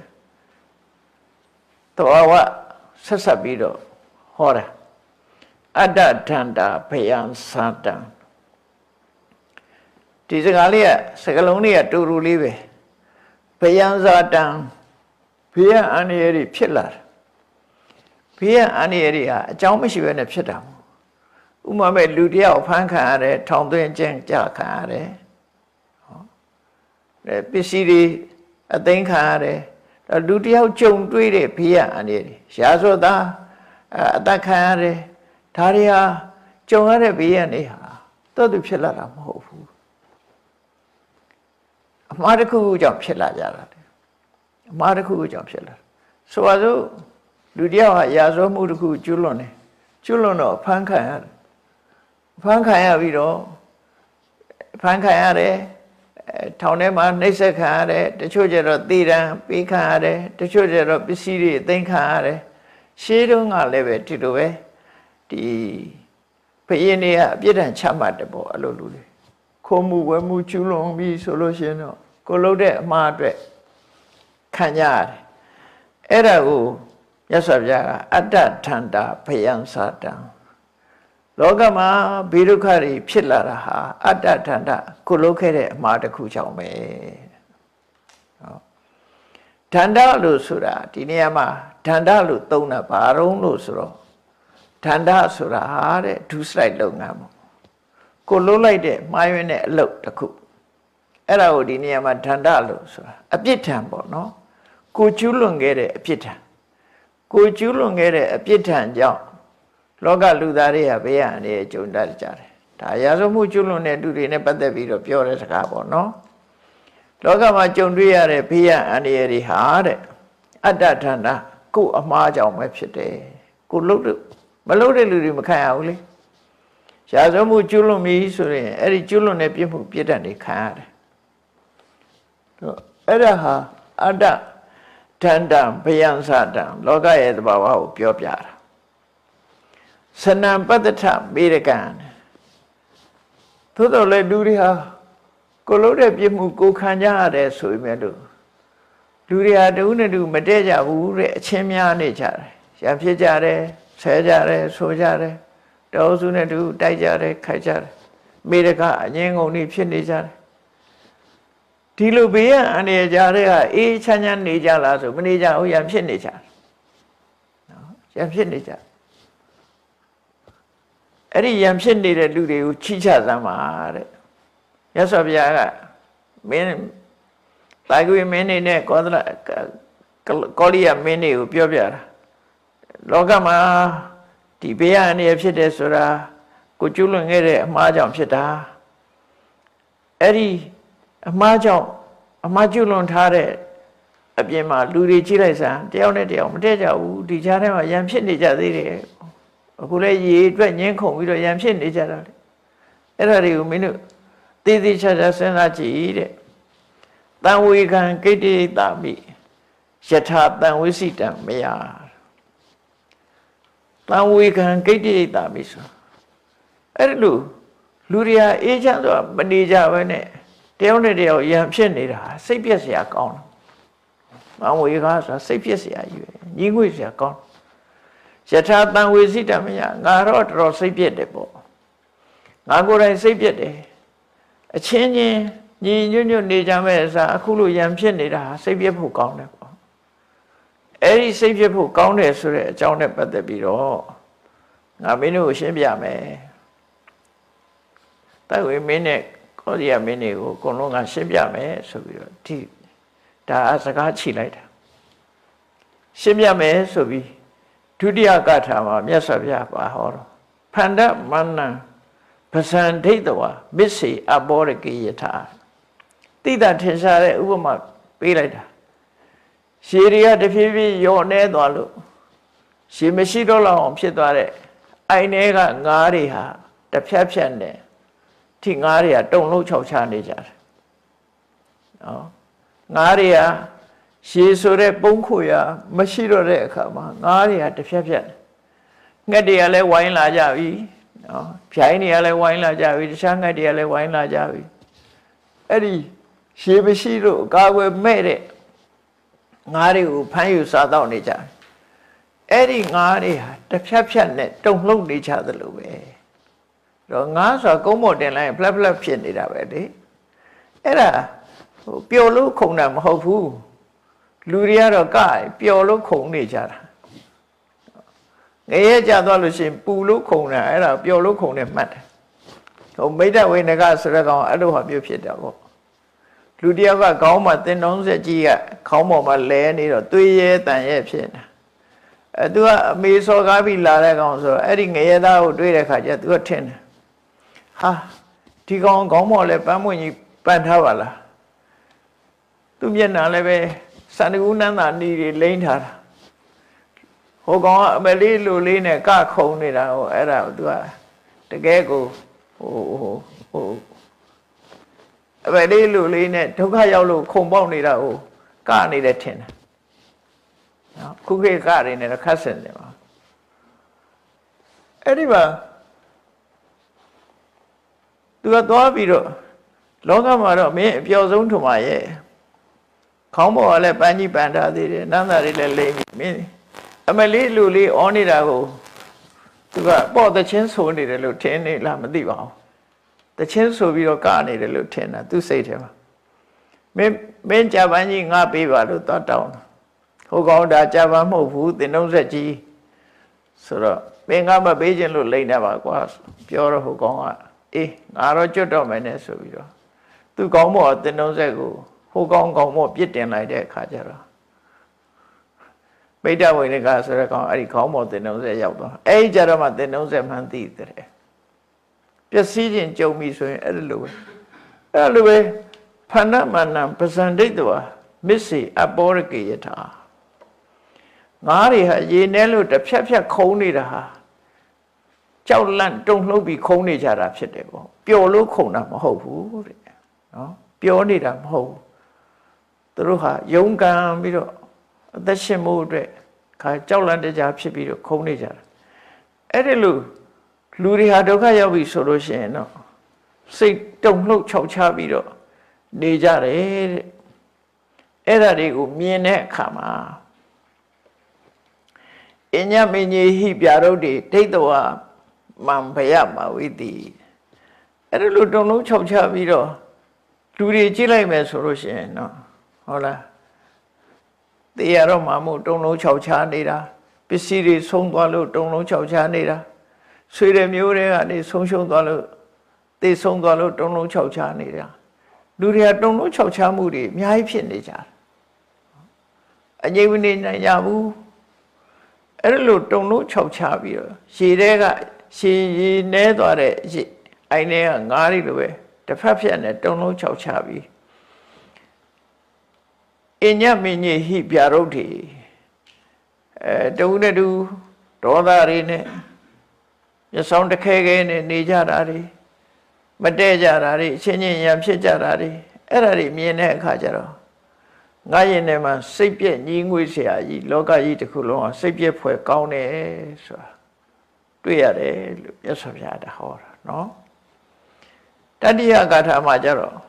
တော်ဝဆက်ဆက်ပြီးတော့ဟောတာအတ္တထန္တာဘယံသတံဒီစကားလေးကစကားလုံးလေးကတူတူလေးပဲဘယံသတံဘယံအန္တရာယ်ဖြစ်လာတယ်ဘဘေးကအန္တရာယ်တွေဟာအကြောင်းမရှိဘဲနဲ့ဖြစ်တာဥမာမဲ့လူတယောက်ဖမ်းခံရတယ်ထောင်သွင်းကျင်းကြခံရတယ်ဟောပစ္စည်းတွေအသိမ်းခံရတယ်လူတယောက်ကြုံတွေ့တဲ့ဘေးကအန္တရာယ်တွေရာဇဝတ်သားအသက်ခံရတယ်ဒါတွေဟာကြုံရတဲ့ဘေးကနေဟာတော့သူဖြစ်လာတာမဟုတ်ဘူးအမှားတစ်ခုခုကြောင့်ဖြစ်လာကြတာအမှားတစ်ခုခုကြောင့်ဖြစ်လာဆိုပါစို့လူတယောက်ဟာရာဇဝတ်မှုတစ်ခုကျွလွန်တယ်ကျွလွန်တော့ဖမ်းခံရတယ်ဖမ်းခံရပြီးတော့ဖမ်းခံရတယ်ထောင်ထဲမှာနှိပ်စက်ခံရတယ်တချို့ကျတော့သေဒဏ်ပေးခံရတယ်တချို့ကျတော့ပစ္စည်းတွေသိမ်းခံရတယ်ရှေးတုန်းကလည်းပဲဒီလိုပဲဒီဘုရင်တွေကအပြစ်ဒဏ်ချမှတ်တယ်ပေါ့အဲ့လိုလူတွေခိုးမှုဝဲမှုကျွလွန်ပြီးဆိုလို့ရှိရင်တော့ကိုလုပ်တဲ့အမှားအတွက်ခံကြရတယ်အဲ့ဒါကိုမြတ်စွာဘုရားကအတ္တထန္တာဘယံစာတံလောကမှာဘေးဒုက္ခတွေဖြစ်လာတာဟာအတ္တထန္တာကိုလုပ်ခဲ့တဲ့အမှားတစ်ခုကြောင့်ပဲဟောထန္တာလို့ဆိုတာဒီနေရာမှာထန္တာလို့သုံးတာဘာတုံးလို့ဆိုတော့ထန္တာဆိုတာဟာတဲ့ဒုစရိုက်လုပ်ငန်းပေါ့ကိုလုပ်လိုက်တဲ့မှားယွင်းတဲ့အလုပ်တစ်ခုအဲ့ဒါကိုဒီနေရာမှာထန္တာလို့ဆိုတာအပြစ်ထံပေါ့နော်ကိုကျူးလွန်ခဲ့တဲ့အပြစ်ထံကိုကျူးလွန်ခဲ့တဲ့အပြစ်ထံကြောင့်လောကလူသားတွေကဘေးရန်တွေကြုံတတ်ကြတယ်ဒါရာဇဝမှုကျွလွန်တဲ့လူတွေနဲ့ပတ်သက်ပြီးတော့ပြောတဲ့စကားပေါ့နော်လောကမှာကြုံတွေ့ရတဲ့ဘေးရန်အန္တရာယ်တွေဟာတဲ့အတ္တထန္တာကိုယ်အမှားကြောင့်ပဲဖြစ်တယ်ကိုလှုပ်လို့မလှုပ်တဲ့လူတွေမခံရဘူးလေရာဇဝမှုကျွလွန်ပြီဆိုရင်အဲ့ဒီကျွလွန်တဲ့ပြစ်မှုပြစ်ဒဏ်တွေခံရတယ်အဲ့ဒါဟာအတ္တထန္တာဘယံစတံလောကရဲ့သဘာဝကိုပြောပြတာစနံပတ္တထမေရကံသို့တော်လည်းလူတွေဟာကိုလို့တဲ့ပြစ်မှုကိုခံကြရတယ်ဆိုပေမဲ့လို့လူတွေဟာတဦးနဲ့တူမတည့်ကြဘူးတဲ့အချင်းများနေကြတယ်ရံဖြစ်ကြတယ်ဆဲကြတယ်ဆိုကြတယ်တောစုနဲ့တူတိုက်ကြတယ်ခိုက်ကြတယ်မေရကအငင်းကုန်တွေဖြစ်နေကြတယ်ဒီလိုဘေးရန်အနေကြတဲ့ဟာအေးချမ်းချမ်းနေကြလားဆိုမနေကြဘူးရံဖြစ်နေကြတယ်နော်ရံဖြစ်နေကြအဲ့ဒီရံဖြစ်နေတဲ့လူတွေကိုချိချစမ်းပါတဲ့မြတ်စွာဘုရားကမင်းလိုက်ကွေမင်းနေနဲ့ကောသလကောလိယမင်းနေကိုပြောပြတာလောကမှာဒီဘေးရန်အနေဖြစ်တယ်ဆိုတာကိုကျွလွန်ခဲ့တဲ့အမှားကြောင့်ဖြစ်တာအဲ့ဒီအမှားကြောင့်အမှားကျွလွန်ထားတဲ့အပြင်မှာလူတွေကြည့်လိုက်စမ်းတယောက်နဲ့တယောက်မတည့်ကြဘူးဒီကြားထဲမှာရံဖြစ်နေကြသေးတယ်အခုလည်းရေအတွက်ညှင်းခုန်ပြီးတော့ရံဖြစ်နေကြတာလေအဲ့ဒါတွေကိုမင်းတို့သေသေးချာချာစဉ်းစားကြည့်တဲ့တံဝေခံကိတ္တိတာမိယထာတံဝိစိတံမယတံဝေခံကိတ္တိတာမိဆိုအဲ့လိုလူတွေကအေးချမ်းဆိုတာမနေကြဘဲနဲ့တယောက်နဲ့တယောက်ရံဖြစ်နေတာစိတ်ပြက်စရာကောင်းတယ်။မဝေကားဆိုတာစိတ်ပြက်စရာကြီးပဲ။ညီငွေ့စရာကောင်း။ယထာတံဝေစိတမယငါတော့တော်တော်စိတ်ပြက်တယ်ပေါ့။ငါကိုယ်တိုင်စိတ်ပြက်တယ်။အချင်းချင်းညီညွတ်ညွတ်နေကြမဲ့အစားအခုလိုရံဖြစ်နေတာစိတ်ပြက်ဖို့ကောင်းတယ်ပေါ့။အဲ့ဒီစိတ်ပြက်ဖို့ကောင်းတယ်ဆိုတဲ့အကြောင်းနဲ့ပတ်သက်ပြီးတော့ငါမင်းတို့ကိုရှင်းပြမယ်။တိုက်ဝေမင်းနဲ့ကောဒီယာမင်းတွေကိုအကုန်လုံးကရှင်းပြမယ်ဆိုပြီးတော့ဒီဒါအစကားချိလိုက်တာရှင်းပြမယ်ဆိုပြီးဒုတိယကထာမှာမြတ်စွာဘုရားပါဟောတော့ဖန္ဒမန္နံပဇံဒိဋ္ဌဝမစ္စေအဘောရကိယထာတိတထင်ရှားတဲ့ဥပမာပေးလိုက်တာရှည်တွေကတဖြည်းဖြည်းယောနေသွားလို့ရှည်မရှိတော့လောက်အောင်ဖြစ်သွားတဲ့အိုင်ထဲကငါးတွေဟာတစ်ဖြတ်ဖြတ်နေထိငါးတွေကတုံလုံးခြောက်ချနေကြတယ်နော်ငါးတွေကရှည်ဆိုတဲ့ပုံခွေရမရှိတော့တဲ့အခါမှာငါးတွေကတစ်ဖြတ်ဖြတ်ငှက်တွေကလည်းဝိုင်းလာကြပြီနော်ဖြိုင်းတွေကလည်းဝိုင်းလာကြပြီတခြားငှက်တွေကလည်းဝိုင်းလာကြပြီအဲ့ဒီရှည်မရှိတော့အကာအကွယ်မဲ့တဲ့ငါးတွေကိုဖမ်းယူစားတော့နေကြတယ်အဲ့ဒီငါးတွေဟာတစ်ဖြတ်ဖြတ်နဲ့တုံလှုပ်နေကြသလိုပဲတော့ငါးဆိုကုန်းမော်တင်လိုက်ဖလက်ဖလက်ဖြစ်နေတာပဲလေအဲ့ဒါဟိုပျော်လို့ခုံတာမဟုတ်ဘူးလူတွေကတော့ကပျော်လို့ခုံနေကြတာ nghe cha đó là xin bù lúc khùng này ấy là biểu lúc khùng này mặt còn mấy đứa vậy này cái sự là còn ở đâu họ biểu hiện đâu lúc đi cái câu mà tên nông sẽ chi à câu mà mà lẽ này rồi tuy nhiên tại nhiên phiền tôi mấy số cái bị là cái con số ấy đi nghe đâu tuy là khai cho tôi thiên ha thì con câu mà lại bán mua gì bán tháo vào là tôi biết là lại về sản xuất năng là đi lên thà hồ con mấy lý lù lý này cả không này đâu ấy đâu tôi cái cái cô ồ ồ vậy đi lù lý này thúc hai giao lù không bao này đâu cả này để thiên khu cái cả này là khác sinh đấy mà ấy đi mà tôi nói ví dụ lúc mà đó mình biểu giống thùng mà vậy không bao giờ bán gì bán ra thì năm nào đi lấy lấy mình mà lấy lù lý on đi đâu tôi bảo bỏ tới trên số này để lù thiên này làm cái gì bảo tới trên số ví dụ cả này để lù thiên là tôi say thế mà mình mình chả bán gì ngã bị vào lúc đó đâu hồ con đã chả bán một phút thì nông sẽ chi sau đó mình ngã mà bây giờ lù lấy này bảo quáပြောrồi hồ con à ê ngã rồi chút đó mấy này số ví dụ tôi có một thì nông sẽ của hồ con có một biết tiền lại để khá cho đó bây giờ vậy này cả sẽ có ai có một tiền nông sẽ giàu đó ấy cho đó mà tiền nông sẽ mang đi thế biết sĩ diện châu mi xuôi ở đâu ở đâu vậy phần nào mà nằm percentage đó missy abort cái thà ngã đi hả gì nếu lúc tập phép phép không đi ra cháu lăn trong lúc bị không đi ra raဖြစ်တယ်ပေါ့ပြောလို့ခုံတာမဟုတ်ဘူးတဲ့နော်ပြောနေတာမဟုတ်သူတို့ဟာယုံကံပြီးတော့အသက်ရှင်မှုအတွက်ခါကြောက်လန့်တကြားဖြစ်ပြီးတော့ခုံနေကြတာအဲ့ဒီလိုလူတွေဟာဒုက္ခရောက်ပြီဆိုလို့ရှိရင်တော့စိတ်တုန်လှုပ်ခြောက်ခြားပြီးတော့နေကြတယ်တဲ့အဲ့ဒါတွေကိုမြင်တဲ့အခါမှာအညမင်းကြီးဟိပြရုပ်တွေဒိဋ္ဌဝမံဘယမဝိတိအဲ့ဒါလိုတုန်လှုပ်ခြောက်ခြားပြီးတော့လူတွေကြည့်လိုက်မယ်ဆိုလို့ရှိရင်တော့ဟုတ်လားတရားတော့မှမို့တုံလုံးခြောက်ချားနေတာပစ္စည်းတွေဆုံးသွားလို့တုံလုံးခြောက်ချားနေတာဆွေတွေမျိုးတွေကနေဆုံးရှုံးသွားလို့သိဆုံးသွားလို့တုံလုံးခြောက်ချားနေတာလူတွေကတုံလုံးခြောက်ချားမှုတွေအများကြီးဖြစ်နေကြတယ်အငြိမ့်မနေနိုင်ကြဘူးအဲ့လိုတုံလုံးခြောက်ချားပြီးတော့ရှည်တဲ့ကရှည်ရည်နေသွားတဲ့အိုင်ထဲကငါးတွေလိုပဲတစ်ဖက်ဖက်နဲ့တုံလုံးခြောက်ချားပြီးအညမင်းကြီးဟိပြရုပ်တွေအဲတူနဲ့တူဒေါသတွေနဲ့မျက်စောင်းတစ်ခဲခဲနဲ့နေကြတာတွေမတည့်ကြတာတွေအချင်းချင်းရံဖြစ်ကြတာတွေအဲ့ဒါတွေမြင်တဲ့အခါကျတော့ငါရင်ထဲမှာစိတ်ပြည့်ညီးငွေ့เสียကြီးလောကကြီးတစ်ခုလုံးကစိတ်ပြည့်ဖွယ်ကောင်းတယ်ဆိုတာတွေ့ရတယ်လို့မြတ်စွာဘုရားတဟောတာနော်တတိယဂါထာမှာကျတော့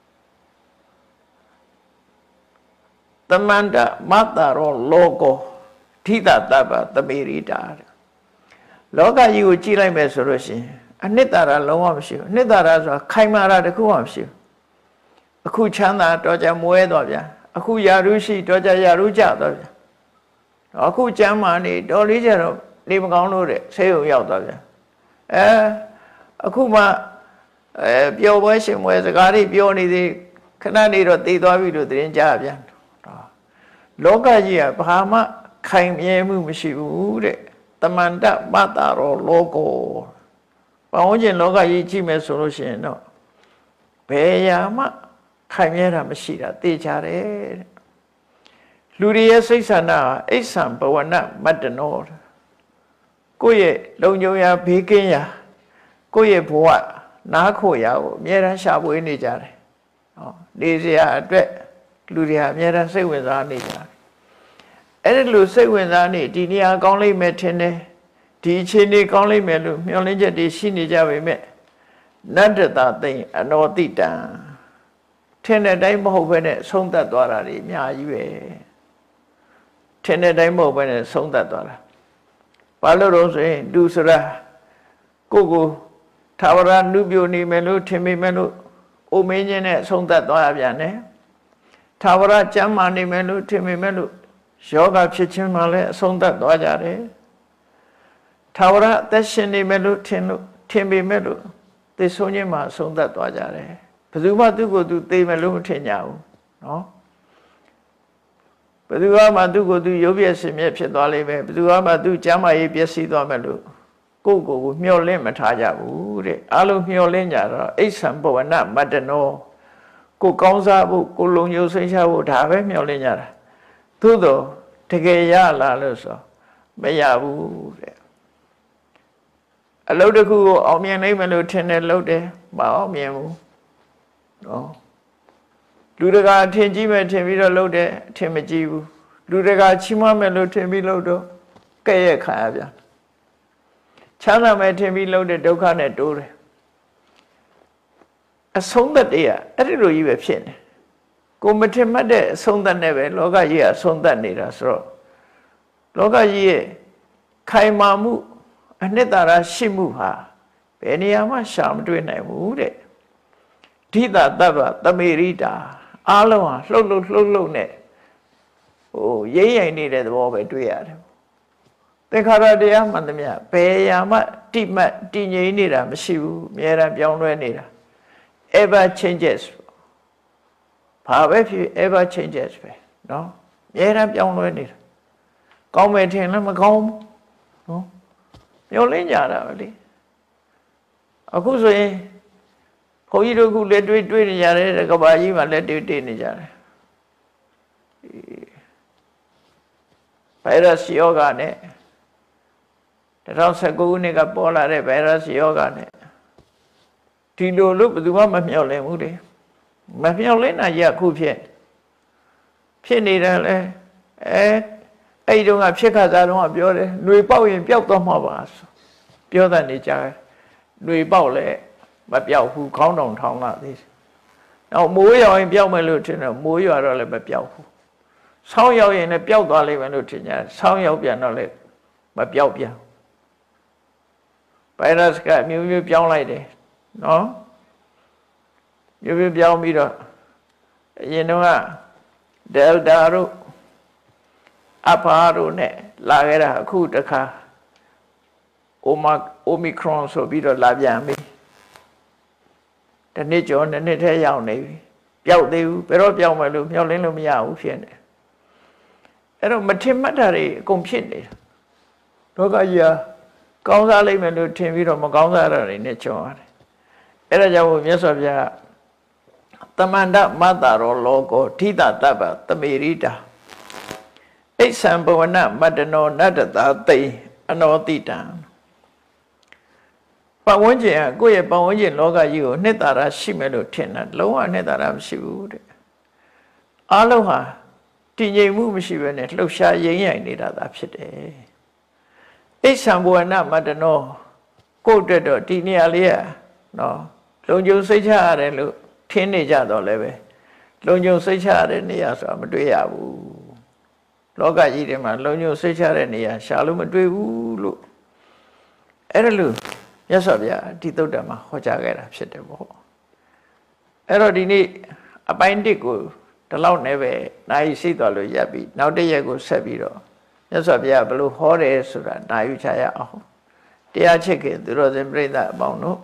သမန္တမတ္တရောလောကောထိတတပ္ပသမေရိတာလောကကြီးကိုကြည့်လိုက်မယ်ဆိုလို့ရှိရင်အနှစ်သာရလုံးဝမရှိဘူးအနှစ်သာရဆိုတာခိုင်မာတာတခုမှမရှိဘူးအခုချမ်းသာတော့ကြမွဲတော့ဗျာအခုယာရုရှိတော့ကြယာရုကြတော့ဗျာအခုကျမ်းမာနေတော်လေးကြတော့နေမကောင်းလို့တဲ့ဆေးရုံရောက်တော့ဗျာအဲအခုမှအဲပျော်ပွဲရှင်ပွဲစကားတွေပြောနေသေးခဏနေတော့တည်သွားပြီလို့သတင်းကြားဗျာလောကကြီးကဘာမှခိုင်မြဲမှုမရှိဘူးတဲ့တမန္တမတ္တရောလောကောဘာဝချင်းလောကကြီးကြည့်မယ်ဆိုလို့ရှိရင်တော့ဘယ်ရာမှခိုင်မြဲတာမရှိတာသိကြတယ်တဲ့လူတွေရဲ့စိတ်ဆန္ဒဟာအိဋ္ဌံဘဝနမတ္တနောကိုယ့်ရဲ့လုံခြုံရာဘေးကင်းရာကိုယ့်ရဲ့ဘဝနားခိုရာကိုအမြဲတမ်းရှာဖွေနေကြတယ်ဟောနေစရာအတွက်လူတွေဟာအများအားစိတ်ဝင်စားနေကြတယ်အဲ့ဒီလိုစိတ်ဝင်စားနေဒီနေရာကောင်းလိမ့်မယ်ထင်တယ်ဒီအခြေအနေကောင်းလိမ့်မယ်လို့မျှော်လင့်ချက်တွေရှိနေကြပေမဲ့နတ္တတသိင်အနောတိတံထင်တဲ့အတိုင်းမဟုတ်ဘဲနဲ့ဆုံးသက်သွားတာတွေအများကြီးပဲထင်တဲ့အတိုင်းမဟုတ်ဘဲနဲ့ဆုံးသက်သွားတာဘာလို့လို့ဆိုရင်လူဆိုတာကိုကိုသာဝရနုပြိုနေမယ်လို့ထင်မိမယ်လို့အိုမင်းချင်းနဲ့ဆုံးသက်သွားရပြန်တယ်သာဝရကျမ်းမာနေမယ်လို့ထင်မိမယ်လို့ယောဂဖြစ်ခြင်းမှလည်းအဆုံးသတ်သွားကြတယ်ထာဝရအသက်ရှင်နေမယ်လို့ထင်လို့ထင်ပေမဲ့လို့သေဆုံးခြင်းမှာဆုံးသက်သွားကြတယ်ဘယ်သူမှသူ့ကိုယ်သူသေမယ်လို့မထင်ကြဘူးနော်ဘယ်သူမှသူ့ကိုယ်သူရုပ်ပြည့်စင်မြဲဖြစ်သွားလိမ့်မယ်ဘယ်သူမှသူကျမ်းမာရေးပျက်စီးသွားမယ်လို့ကိုယ့်ကိုယ်ကိုမျှော်လင့်မထားကြဘူးတဲ့အလုံးမျှော်လင့်ကြတော့အိဆံဘဝနမတ္တနောကိုကောင်းစားဖို့ကိုလုံညိုစိတ်ချဖို့ဒါပဲမျှော်လင့်ကြတာသို့တော့တကယ်ရလာလို့ဆိုမရဘူးတဲ့အလုပ်တစ်ခုကိုအောင်မြင်နိုင်မယ်လို့ထင်တယ်လုပ်တယ်မအောင်မြင်ဘူးနော်လူတကာထင်ကြီးမယ်ထင်ပြီးတော့လုပ်တယ်အထင်မကြီးဘူးလူတကာချီးမွမ်းမယ်လို့ထင်ပြီးလုပ်တော့ကဲ့ရဲ့ခံရပြန်ချမ်းသာမယ်ထင်ပြီးလုပ်တဲ့ဒုက္ခနဲ့တိုးတယ်အဆုံးသက်တွေကအဲ့ဒီလိုကြီးပဲဖြစ်နေကိုမထင်မှတ်တဲ့အဆုံးသက်နဲ့ပဲလောကကြီးကအဆုံးသက်နေတာဆိုတော့လောကကြီးရဲ့ခိုင်မာမှုအနှစ်သာရရှိမှုဟာဘယ်နေရာမှရှာမတွေ့နိုင်ဘူးတဲ့ဓိတာတပ္ပသမေရိတာအားလုံးဟာလှုပ်လှုပ်လှုပ်လှုပ်နဲ့ဟိုရိမ့်ရိုင်နေတဲ့သဘောပဲတွေ့ရတယ်သင်္ခါရတရားမှန်သမျှဘယ်ရာမှတိမှတ်တည်ငြိမ်နေတာမရှိဘူးအများအားပြောင်းလဲနေတာ ever changes ဘာပဲဖြစ် ever changes ပဲเนาะအများအားပြောင်းလဲနေတာကောင်းမယ်ထင်လည်းမကောင်းဘူးเนาะမျောလင်းကြတာပဲလေအခုဆိုရင်ဘုန်းကြီးတို့ခုလက်တွေ့တွေ့နေကြတယ်ကဘာကြီးမှာလက်တွေ့တွေ့နေကြတယ်ဗိုင်းရပ်စ်ယောဂနဲ့two thousand nineteenခုနှစ်ကပေါ်လာတဲ့ဗိုင်းရပ်စ်ယောဂနဲ့ဒီလိုလို့ဘယ်သူမှမမျှော်လင့်ဘူးလေမမျှော်လင့်နိုင်ရခုဖြစ်ဖြစ်နေတယ်လေအဲအဲ့ဒီတော့ကဖြစ်ခါစားတော့ပြောတယ်ຫນွေပေါက်ရင်ပျောက်သွားမှာပါပြောတတ်နေကြတယ်ຫນွေပေါက်လဲမပျောက်ဘူးခေါင်းတောင်ထောင်းလာသေးတယ်နောက်မိုးရွာရင်ပျောက်မယ်လို့ထင်တယ်မိုးရွာတော့လည်းမပျောက်ဘူးဆောင်းရောက်ရင်လည်းပျောက်သွားလိမ့်မယ်လို့ထင်ကြတယ်ဆောင်းရောက်ပြန်တော့လည်းမပျောက်ပြန်ဗိုင်းရပ်စ်ကမျိုးမျိုးပြောင်းလိုက်တယ်နော်မျိုးမျိုးပြောင်းပြီးတော့အရင်တော့က Delta တို့အဖာတို့နဲ့လာခဲ့တာအခုတခါ Omicron ဆိုပြီးတော့လာပြန်ပြီတနေ့ကျော်နှစ်နှစ်ထဲရောက်နေပြီပျောက်သေးဘူးဘယ်တော့ပျောက်မယ်လို့မျှော်လင့်လို့မရဘူးဖြစ်နေအဲ့တော့မထင်မှတ်တာတွေအကုန်ဖြစ်နေတာလောကကြီးဟာကောင်းစားလိမ့်မယ်လို့ထင်ပြီးတော့မကောင်းစားတာတွေနဲ့ကြုံရတယ်အဲ့ဒါကြောင့်မြတ်စွာဘုရားတမန္တမတ္တရောလောကောဓိတတပ္ပသမေရိတာအိဆံဘဝနမတ္တနောနတ္တတာသိအနောတိတံပတ်ဝန်းကျင်ကကိုယ့်ရဲ့ပတ်ဝန်းကျင်လောကကြီးကိုနှစ်သာရရှိမယ်လို့ထင်တာလုံးဝနှစ်သာရမရှိဘူးတဲ့အားလုံးဟာတည်ငြိမ်မှုမရှိဘဲနဲ့လှုပ်ရှားရိမ့်ရိုင်နေတာသာဖြစ်တယ်အိဆံဘဝနမတ္တနောကိုယ့်အတွက်တော့ဒီနေရာလေးကနော်လုံခြုံစိတ်ချရတယ်လို့ထင်နေကြတော့လည်းပဲလုံခြုံစိတ်ချရတဲ့နေရာဆိုတာမတွေ့ရဘူးလောကကြီးထဲမှာလုံခြုံစိတ်ချတဲ့နေရာရှာလို့မတွေ့ဘူးလို့အဲ့ဒါလို့မြတ်စွာဘုရားဒီသုတ္တမှာဟောကြားခဲ့တာဖြစ်တယ်ပေါ့အဲ့တော့ဒီနေ့အပိုင်းတစ်ကိုဒီလောက်နဲ့ပဲနိုင်ရှိသွားလို့ရပ်ပြီးနောက်တစ်ရက်ကိုဆက်ပြီးတော့မြတ်စွာဘုရားဘယ်လိုဟောတယ်ဆိုတာနိုင်ယူချရအောင်တရားချစ်ခင်သူတော်စင်ပြိဿအပေါင်းတို့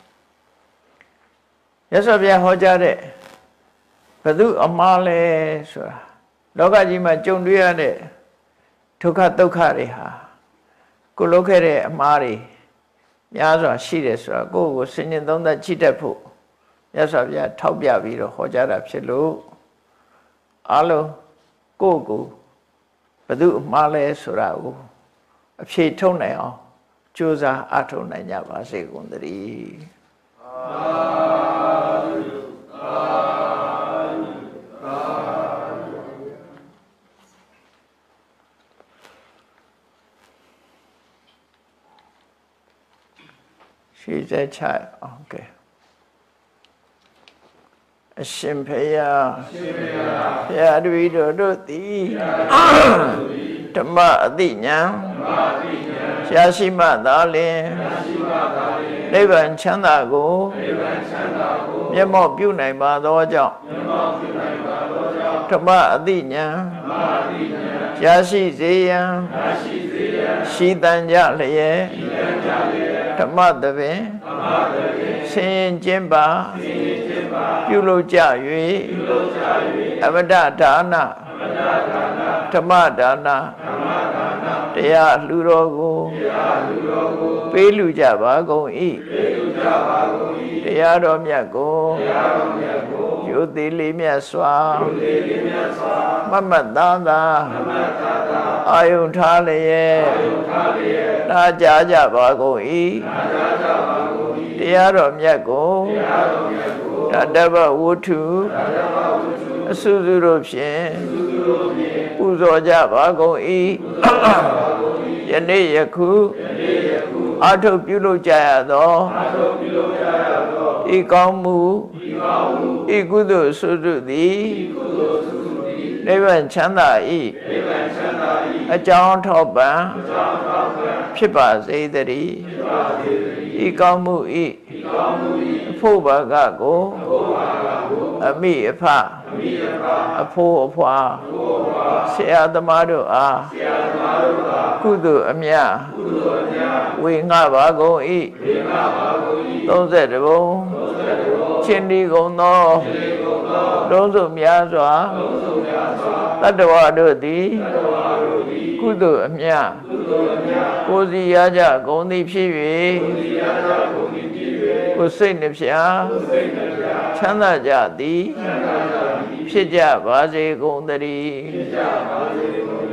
မြတ်စွာဘုရားဟောကြားတဲ့ဘု து အမှားလဲဆိုတာလောကကြီးမှာကြုံတွေ့ရတဲ့ဒုက္ခဒုက္ခတွေဟာကိုလုပ်ခဲ့တဲ့အမှားတွေများစွာရှိတယ်ဆိုတာကိုယ့်ကိုစဉ်းကျင်သုံးသပ်ကြည့်တတ်ဖို့မြတ်စွာဘုရားထောက်ပြပြီးတော့ဟောကြားတာဖြစ်လို့အလုံးကိုယ့်ကိုဘု து အမှားလဲဆိုတာကိုအဖြေထုတ်နိုင်အောင်ကြိုးစားအထောက်နိုင်ကြပါစေကုန်သတည်းရှိစေချအောင်ကဲအရှင်ဖေယအရှင်ဖေယဘုရားတပည့်တော်တို့သည်ဓမ္မအသိဉာဏ်ဓမ္မအသိဉာဏ်ရှားရှိမှသာလျှင်ရှားရှိမှသာလျှင်နိဗ္ဗာန်ချမ်းသာကိုနိဗ္ဗာန်ချမ်းသာကိုမျက်မှောက်ပြုနိုင်ပါသောကြောင့်မျက်မှောက်ပြုနိုင်ပါသောကြောင့်ဓမ္မအသိဉာဏ်ဓမ္မအသိဉာဏ်ရှားရှိစေရန်ရှားရှိစေရန်ရှိတန်ကြလျက်ဓမ္မသဘင်ဆင်ရင်ကျင့်ပါပြုလုပ်ကြ၍အမတဒါနဓမ္မဒါနတရားလှူတော်ကိုပေးလူကြပါကုန်၏တရားတော်မြတ်ကိုယုတိလေးမြတ်စွာမမတ်သားသာအာယုန်ထားလျက်နာကြားကြပါကုန်၏တရားတော်မြတ်ကိုတတ္တဗဝုထုအစုစုတို့ဖြင့်ပူဇော်ကြပါကုန်၏ယနေ့ယခုအာထုပြုလုပ်ကြရသောဤကောင်းမှုဤကုသိုလ်စုစုသည်နိဗ္ဗာန်ချမ်းသာ၏အကြောင်းထောက်ပံ့ဖြစ်ပါစေတည်းဤကောင်းမှုဤအဖို့ဘာကကိုအမိအဖအဖိုးအဖွာဆရာသမားတို့အားကုသိုလ်အမြတ်ဝေငှပါကုန်၏သုံးဆယ်တဘုံချင်းဒီကုန်သောလုံးစုံများစွာတတ္တဝါတို့သည်ကုသိုလ်အမြတ်ကိုယ်စီရကြကုန်သည်ဖြစ်၍ကိုယ်စိတ်နှဖျားချမ်းသာကြသည်ဖြစ်ကြပါစေကုန်သတည်း